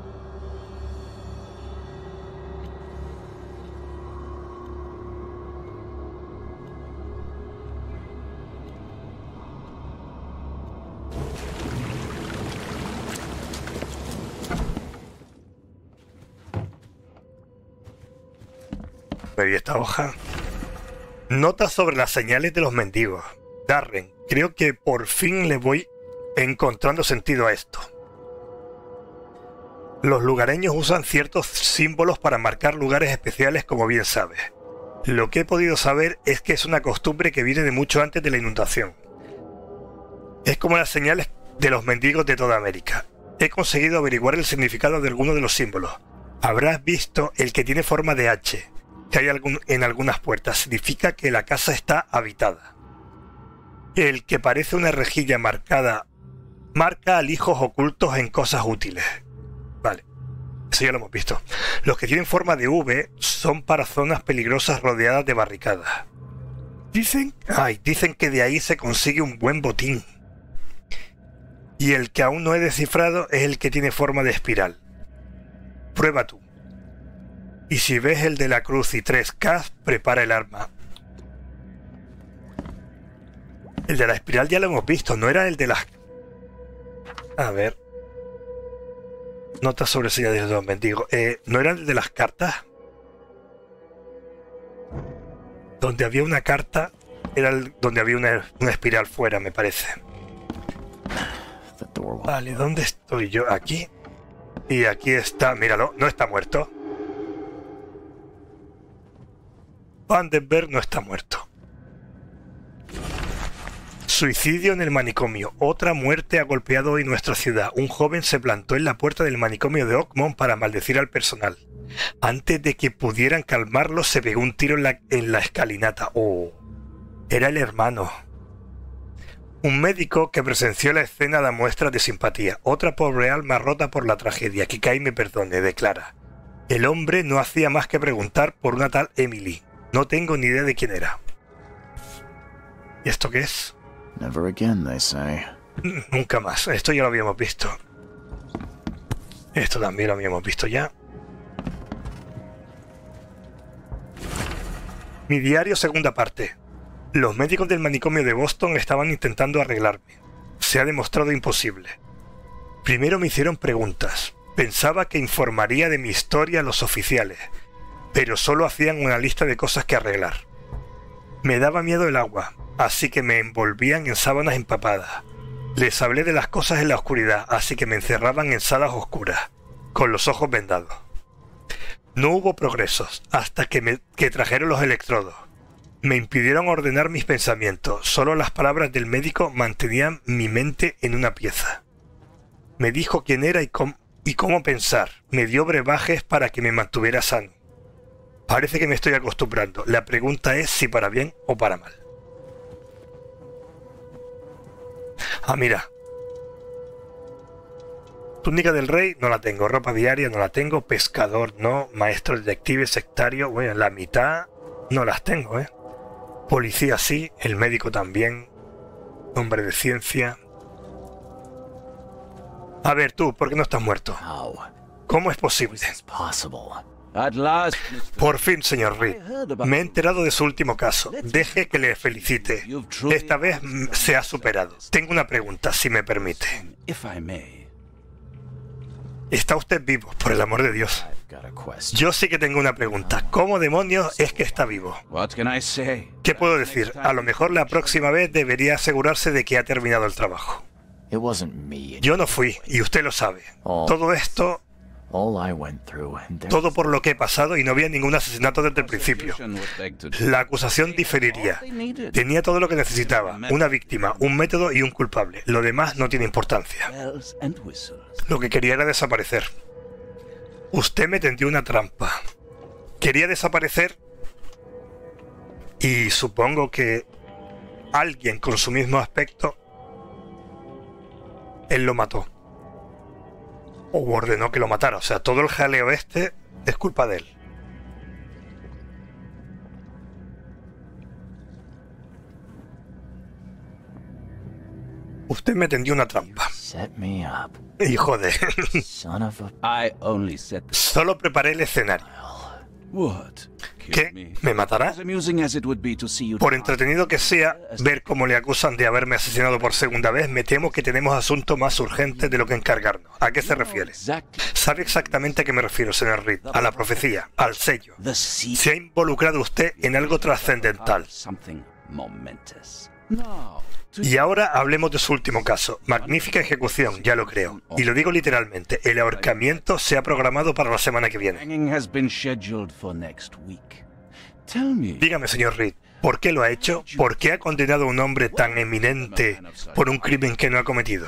Esta hoja. Notas sobre las señales de los mendigos. Darren, creo que por fin le voy encontrando sentido a esto. Los lugareños usan ciertos símbolos para marcar lugares especiales, como bien sabes. Lo que he podido saber es que es una costumbre que viene de mucho antes de la inundación. Es como las señales de los mendigos de toda América. He conseguido averiguar el significado de algunos de los símbolos. Habrás visto el que tiene forma de H, que hay en algunas puertas. Significa que la casa está habitada. El que parece una rejilla marcada marca alijos ocultos en cosas útiles. Vale, eso ya lo hemos visto. Los que tienen forma de V son para zonas peligrosas rodeadas de barricadas. Dicen que de ahí se consigue un buen botín. Y el que aún no he descifrado es el que tiene forma de espiral. Prueba tú. Y si ves el de la cruz y 3K, prepara el arma. El de la espiral ya lo hemos visto, no era el de las... A ver. Notas sobre señales de los mendigos. ¿No era el de las cartas? Donde había una carta, era donde había una espiral fuera, me parece. Vale, ¿dónde estoy yo? Aquí. Y aquí está, míralo, no está muerto. Vandenberg no está muerto. Suicidio en el manicomio. Otra muerte ha golpeado hoy nuestra ciudad. Un joven se plantó en la puerta del manicomio de Oakmont para maldecir al personal. Antes de que pudieran calmarlo, se pegó un tiro en la escalinata. Oh, era el hermano. Un médico que presenció la escena da muestras de simpatía. Otra pobre alma rota por la tragedia. Que Kai me perdone, declara. El hombre no hacía más que preguntar por una tal Emily. No tengo ni idea de quién era. ¿Y esto qué es? Never again, they say. Nunca más. Esto ya lo habíamos visto. Esto también lo habíamos visto ya. Mi diario, segunda parte. Los médicos del manicomio de Boston estaban intentando arreglarme. Se ha demostrado imposible. Primero me hicieron preguntas. Pensaba que informaría de mi historia a los oficiales, pero solo hacían una lista de cosas que arreglar. Me daba miedo el agua, así que me envolvían en sábanas empapadas. Les hablé de las cosas en la oscuridad, así que me encerraban en salas oscuras, con los ojos vendados. No hubo progresos hasta que trajeron los electrodos. Me impidieron ordenar mis pensamientos. Solo las palabras del médico mantenían mi mente en una pieza. Me dijo quién era y cómo pensar. Me dio brebajes para que me mantuviera sano. Parece que me estoy acostumbrando. La pregunta es si para bien o para mal. Ah, mira. Túnica del rey no la tengo. Ropa diaria no la tengo. Pescador no. Maestro detective sectario. Bueno, la mitad no las tengo, ¿eh? Policía sí. El médico también. Hombre de ciencia. A ver tú, ¿por qué no estás muerto? ¿Cómo es posible? Por fin, señor Reed. Me he enterado de su último caso. Deje que le felicite. Esta vez se ha superado. Tengo una pregunta, si me permite. Está usted vivo, por el amor de Dios. Yo sí que tengo una pregunta. ¿Cómo demonios es que está vivo? ¿Qué puedo decir? A lo mejor la próxima vez debería asegurarse de que ha terminado el trabajo. Yo no fui, y usted lo sabe. Todo esto... Todo por lo que he pasado y no había ningún asesinato desde el principio. La acusación diferiría. Tenía todo lo que necesitaba. Una víctima, un método y un culpable. Lo demás no tiene importancia. Lo que quería era desaparecer. Usted me tendió una trampa. Quería desaparecer y supongo que alguien con su mismo aspecto, él lo mató. O ordenó que lo matara. O sea, todo el jaleo este es culpa de él. Usted me tendió una trampa. Hijo de... Solo preparé el escenario. ¿Qué? ¿Me matará? Por entretenido que sea, ver cómo le acusan de haberme asesinado por segunda vez, me temo que tenemos asunto más urgente de lo que encargarnos. ¿A qué se refiere? ¿Sabe exactamente a qué me refiero, señor Reed? A la profecía, al sello. ¿Se ha involucrado usted en algo trascendental? Y ahora hablemos de su último caso. Magnífica ejecución, ya lo creo. Y lo digo literalmente, el ahorcamiento se ha programado para la semana que viene. Dígame, señor Reed, ¿por qué lo ha hecho? ¿Por qué ha condenado a un hombre tan eminente por un crimen que no ha cometido?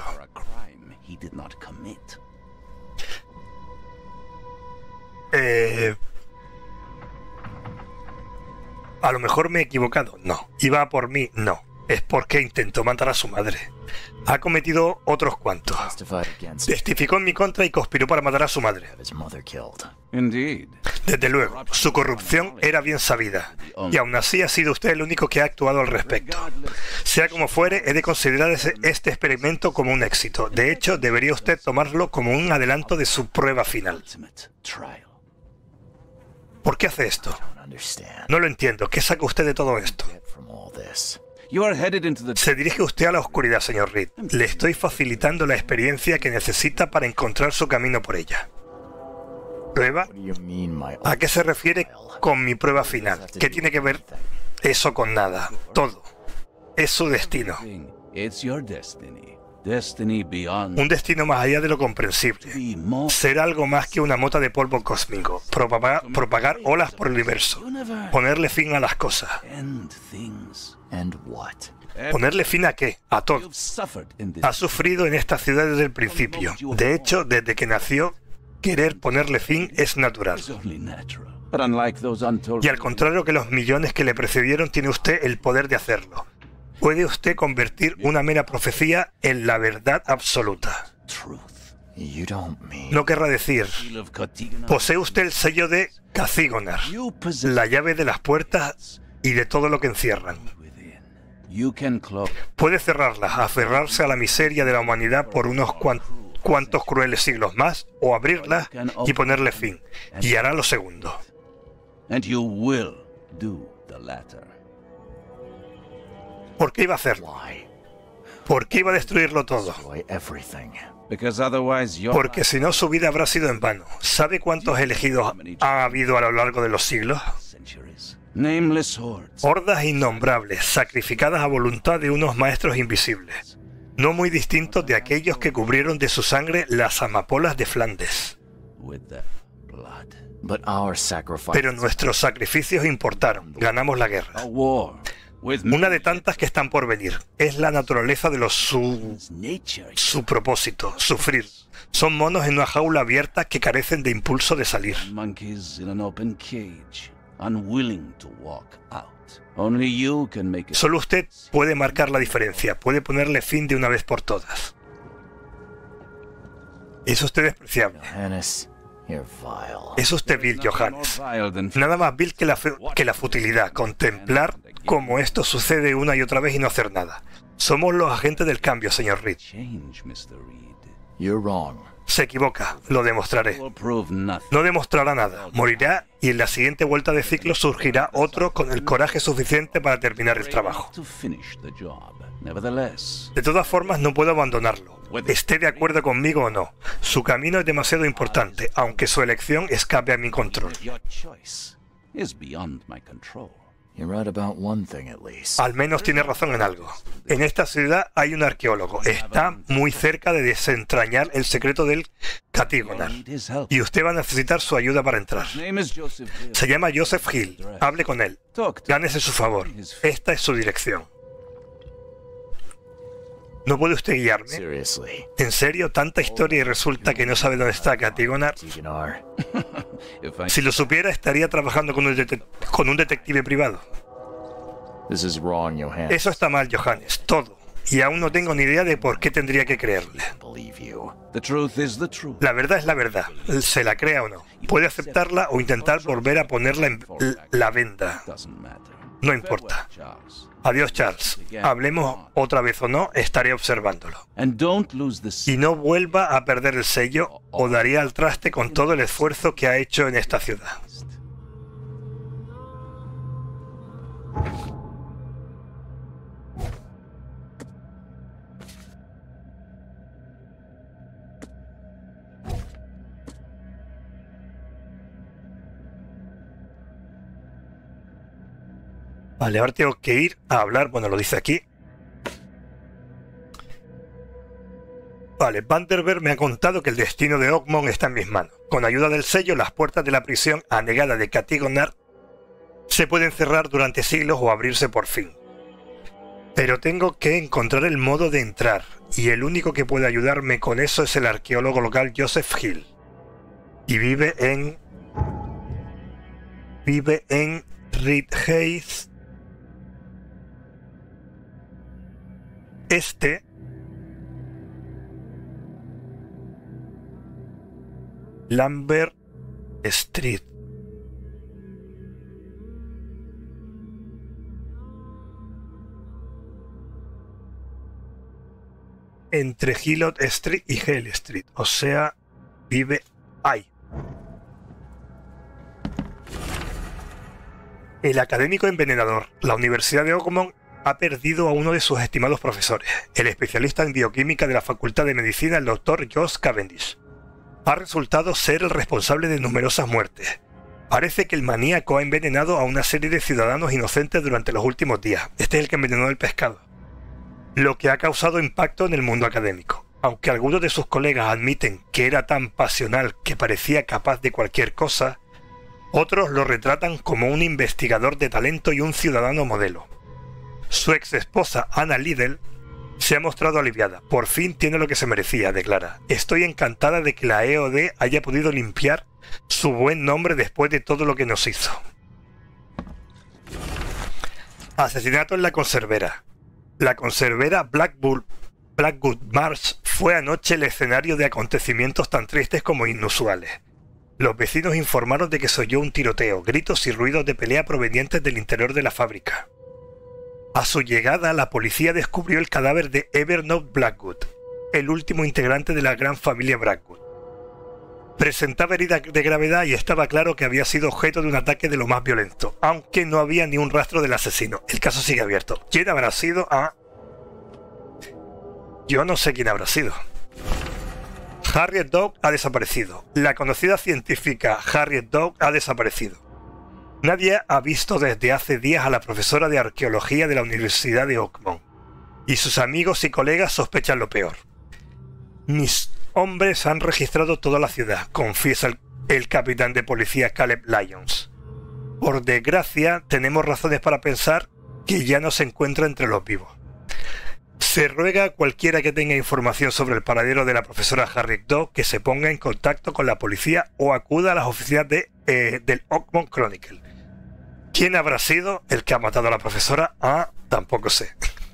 A lo mejor me he equivocado. No. ¿Iba a por mí? No. Es porque intentó matar a su madre. Ha cometido otros cuantos. Testificó en mi contra y conspiró para matar a su madre. Desde luego, su corrupción era bien sabida. Y aún así ha sido usted el único que ha actuado al respecto. Sea como fuere, he de considerar este experimento como un éxito. De hecho, debería usted tomarlo como un adelanto de su prueba final. ¿Por qué hace esto? No lo entiendo. ¿Qué saca usted de todo esto? Se dirige usted a la oscuridad, señor Reed. Le estoy facilitando la experiencia que necesita para encontrar su camino por ella. ¿Prueba? ¿A qué se refiere con mi prueba final? ¿Qué tiene que ver eso con nada? Todo. Es su destino. Un destino más allá de lo comprensible. Ser algo más que una mota de polvo cósmico. Propagar olas por el universo. Ponerle fin a las cosas. ¿Ponerle fin a qué? A todo. Ha sufrido en esta ciudad desde el principio. De hecho, desde que nació, querer ponerle fin es natural. Y al contrario que los millones que le precedieron, tiene usted el poder de hacerlo. Puede usted convertir una mera profecía en la verdad absoluta. No querrá decir, posee usted el sello de Cacigonar, la llave de las puertas y de todo lo que encierran. Puede cerrarlas, aferrarse a la miseria de la humanidad por unos cuantos crueles siglos más, o abrirlas y ponerle fin, y hará lo segundo. ¿Por qué iba a hacerlo? ¿Por qué iba a destruirlo todo? Porque si no, su vida habrá sido en vano. ¿Sabe cuántos elegidos ha habido a lo largo de los siglos? Hordas innombrables, sacrificadas a voluntad de unos maestros invisibles, no muy distintos de aquellos que cubrieron de su sangre las amapolas de Flandes. Pero nuestros sacrificios importaron, ganamos la guerra. Una de tantas que están por venir. Es la naturaleza de su propósito, sufrir. Son monos en una jaula abierta que carecen de impulso de salir. Solo usted puede marcar la diferencia, puede ponerle fin de una vez por todas. Es usted despreciable. Es usted vil, Johannes. Nada más vil que la futilidad, contemplar cómo esto sucede una y otra vez y no hacer nada. Somos los agentes del cambio, señor Reed. Se equivoca, lo demostraré. No demostrará nada, morirá y en la siguiente vuelta de ciclo surgirá otro con el coraje suficiente para terminar el trabajo. De todas formas, no puedo abandonarlo, esté de acuerdo conmigo o no. Su camino es demasiado importante, aunque su elección escape a mi control. Al menos tiene razón en algo. En esta ciudad hay un arqueólogo. Está muy cerca de desentrañar el secreto del Katigonar. Y usted va a necesitar su ayuda para entrar. Se llama Joseph Hill. Hable con él. Gánese su favor. Esta es su dirección. ¿No puede usted guiarme? ¿En serio? ¿Tanta historia y resulta que no sabe dónde está Katigonar? Si lo supiera, estaría trabajando con un detective privado. Eso está mal, Johannes. Todo. Y aún no tengo ni idea de por qué tendría que creerle. La verdad es la verdad. Se la crea o no. Puede aceptarla o intentar volver a ponerla en la venda. No importa. Adiós, Charles. Hablemos otra vez o no, estaré observándolo. Y no vuelva a perder el sello o daría al traste con todo el esfuerzo que ha hecho en esta ciudad. Vale, ahora tengo que ir a hablar, bueno, lo dice aquí. Vale, Vanderberg me ha contado que el destino de Oakmont está en mis manos. Con ayuda del sello, las puertas de la prisión anegada de Katigonar se pueden cerrar durante siglos o abrirse por fin. Pero tengo que encontrar el modo de entrar, y el único que puede ayudarme con eso es el arqueólogo local Joseph Hill. Y vive en Reedheath Este. Lambert Street. Entre Hillot Street y Hale Street. O sea, vive ahí. El académico envenenador. La Universidad de Oakmont ha perdido a uno de sus estimados profesores, el especialista en bioquímica de la Facultad de Medicina, el Dr. Josh Cavendish. Ha resultado ser el responsable de numerosas muertes. Parece que el maníaco ha envenenado a una serie de ciudadanos inocentes durante los últimos días. Este es el que envenenó el pescado. Lo que ha causado impacto en el mundo académico. Aunque algunos de sus colegas admiten que era tan pasional que parecía capaz de cualquier cosa, otros lo retratan como un investigador de talento y un ciudadano modelo. Su ex esposa, Anna Liddell, se ha mostrado aliviada. Por fin tiene lo que se merecía, declara. Estoy encantada de que la EOD haya podido limpiar su buen nombre después de todo lo que nos hizo. Asesinato en la conservera. La conservera Blackwood Marsh fue anoche el escenario de acontecimientos tan tristes como inusuales. Los vecinos informaron de que se oyó un tiroteo, gritos y ruidos de pelea provenientes del interior de la fábrica. A su llegada, la policía descubrió el cadáver de Evernote Blackwood, el último integrante de la gran familia Blackwood. Presentaba heridas de gravedad y estaba claro que había sido objeto de un ataque de lo más violento, aunque no había ni un rastro del asesino. El caso sigue abierto. ¿Quién habrá sido? Yo no sé quién habrá sido. Harriet Dog ha desaparecido. La conocida científica Harriet Dog ha desaparecido. Nadie ha visto desde hace días a la profesora de arqueología de la Universidad de Oakmont, y sus amigos y colegas sospechan lo peor. Mis hombres han registrado toda la ciudad, confiesa el capitán de policía Caleb Lyons. Por desgracia, tenemos razones para pensar que ya no se encuentra entre los vivos. Se ruega a cualquiera que tenga información sobre el paradero de la profesora Harriet Dog que se ponga en contacto con la policía o acuda a las oficinas del Oakmont Chronicle. ¿Quién habrá sido el que ha matado a la profesora? Tampoco sé.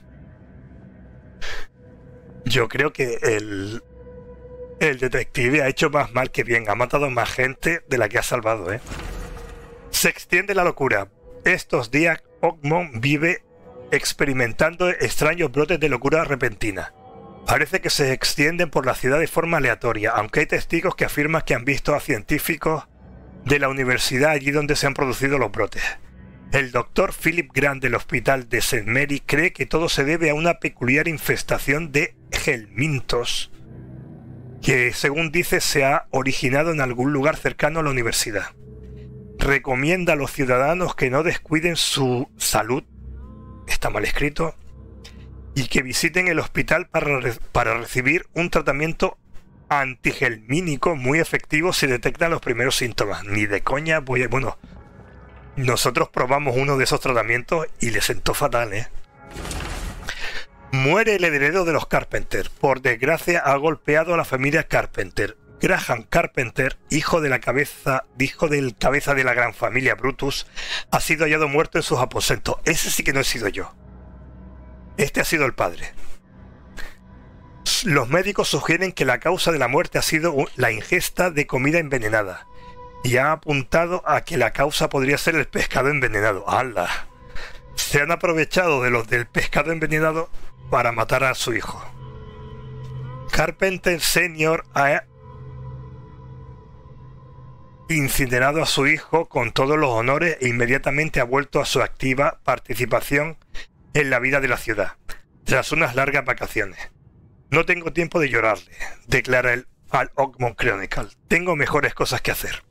Yo creo que el detective ha hecho más mal que bien. Ha matado más gente de la que ha salvado, Se extiende la locura. Estos días Oakmont vive experimentando extraños brotes de locura repentina. Parece que se extienden por la ciudad de forma aleatoria, aunque hay testigos que afirman que han visto a científicos de la universidad allí donde se han producido los brotes. El doctor Philip Grant del hospital de St. Mary cree que todo se debe a una peculiar infestación de helmintos que, según dice, se ha originado en algún lugar cercano a la universidad. Recomienda a los ciudadanos que no descuiden su salud, está mal escrito, y que visiten el hospital para recibir un tratamiento antigelmínico muy efectivo si detectan los primeros síntomas. Ni de coña voy a... Bueno, nosotros probamos uno de esos tratamientos y le sentó fatal, ¿eh? Muere el heredero de los Carpenter. Por desgracia ha golpeado a la familia Carpenter. Graham Carpenter, hijo del cabeza de la gran familia Brutus, ha sido hallado muerto en sus aposentos. Ese sí que no he sido yo. Este ha sido el padre. Los médicos sugieren que la causa de la muerte ha sido la ingesta de comida envenenada y ha apuntado a que la causa podría ser el pescado envenenado. ¡Hala! Se han aprovechado de los del pescado envenenado para matar a su hijo. Carpenter Sr. ha incinerado a su hijo con todos los honores e inmediatamente ha vuelto a su activa participación en la vida de la ciudad, tras unas largas vacaciones. No tengo tiempo de llorarle, declara el al Oakmont Chronicle. Tengo mejores cosas que hacer.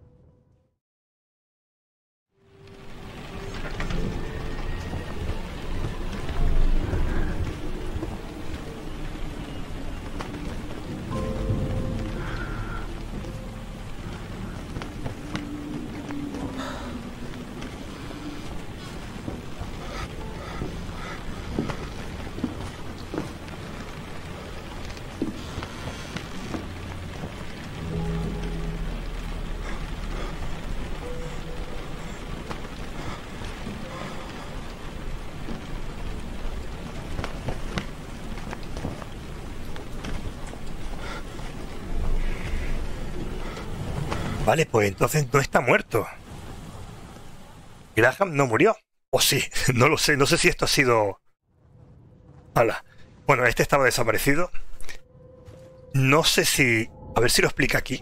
Vale, pues entonces no está muerto. Graham no murió. O sí, no lo sé. No sé si esto ha sido... Hala. Bueno, este estaba desaparecido. No sé si... A ver si lo explica aquí.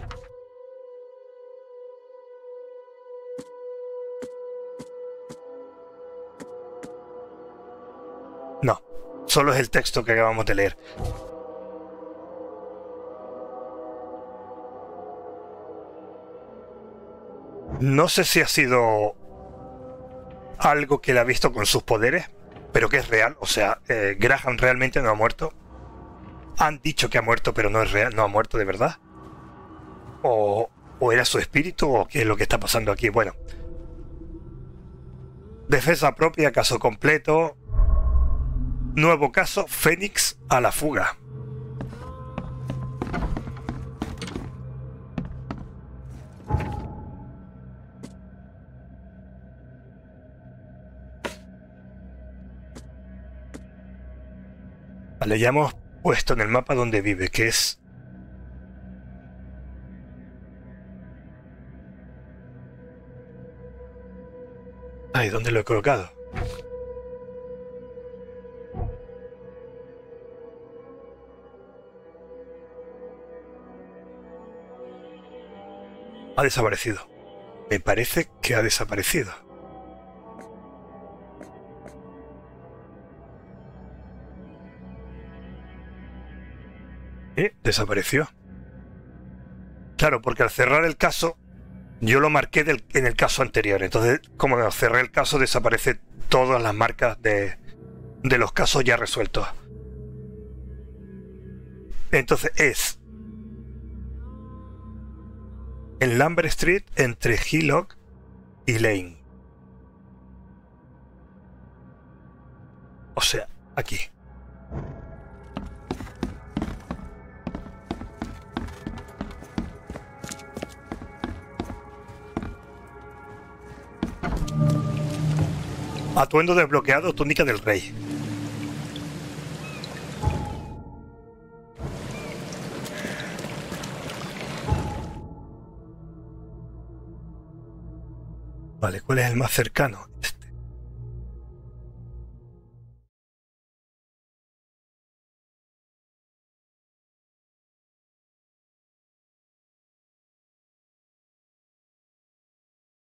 No. Solo es el texto que acabamos de leer. No sé si ha sido algo que él ha visto con sus poderes, pero que es real. O sea, Graham realmente no ha muerto. Han dicho que ha muerto, pero no es real, no ha muerto de verdad. O era su espíritu, o qué es lo que está pasando aquí. Bueno. Defensa propia, caso completo. Nuevo caso, Fénix a la fuga. Vale, ya hemos puesto en el mapa donde vive, que es... Ay, ¿dónde lo he colocado? Ha desaparecido. Me parece que ha desaparecido. Desapareció. Claro, porque al cerrar el caso, yo lo marqué en el caso anterior. Entonces, como cerré el caso, desaparecen todas las marcas de los casos ya resueltos. Entonces es en Lambert Street entre Hillock y Lane. O sea, aquí. Atuendo desbloqueado, túnica del rey. Vale, ¿cuál es el más cercano?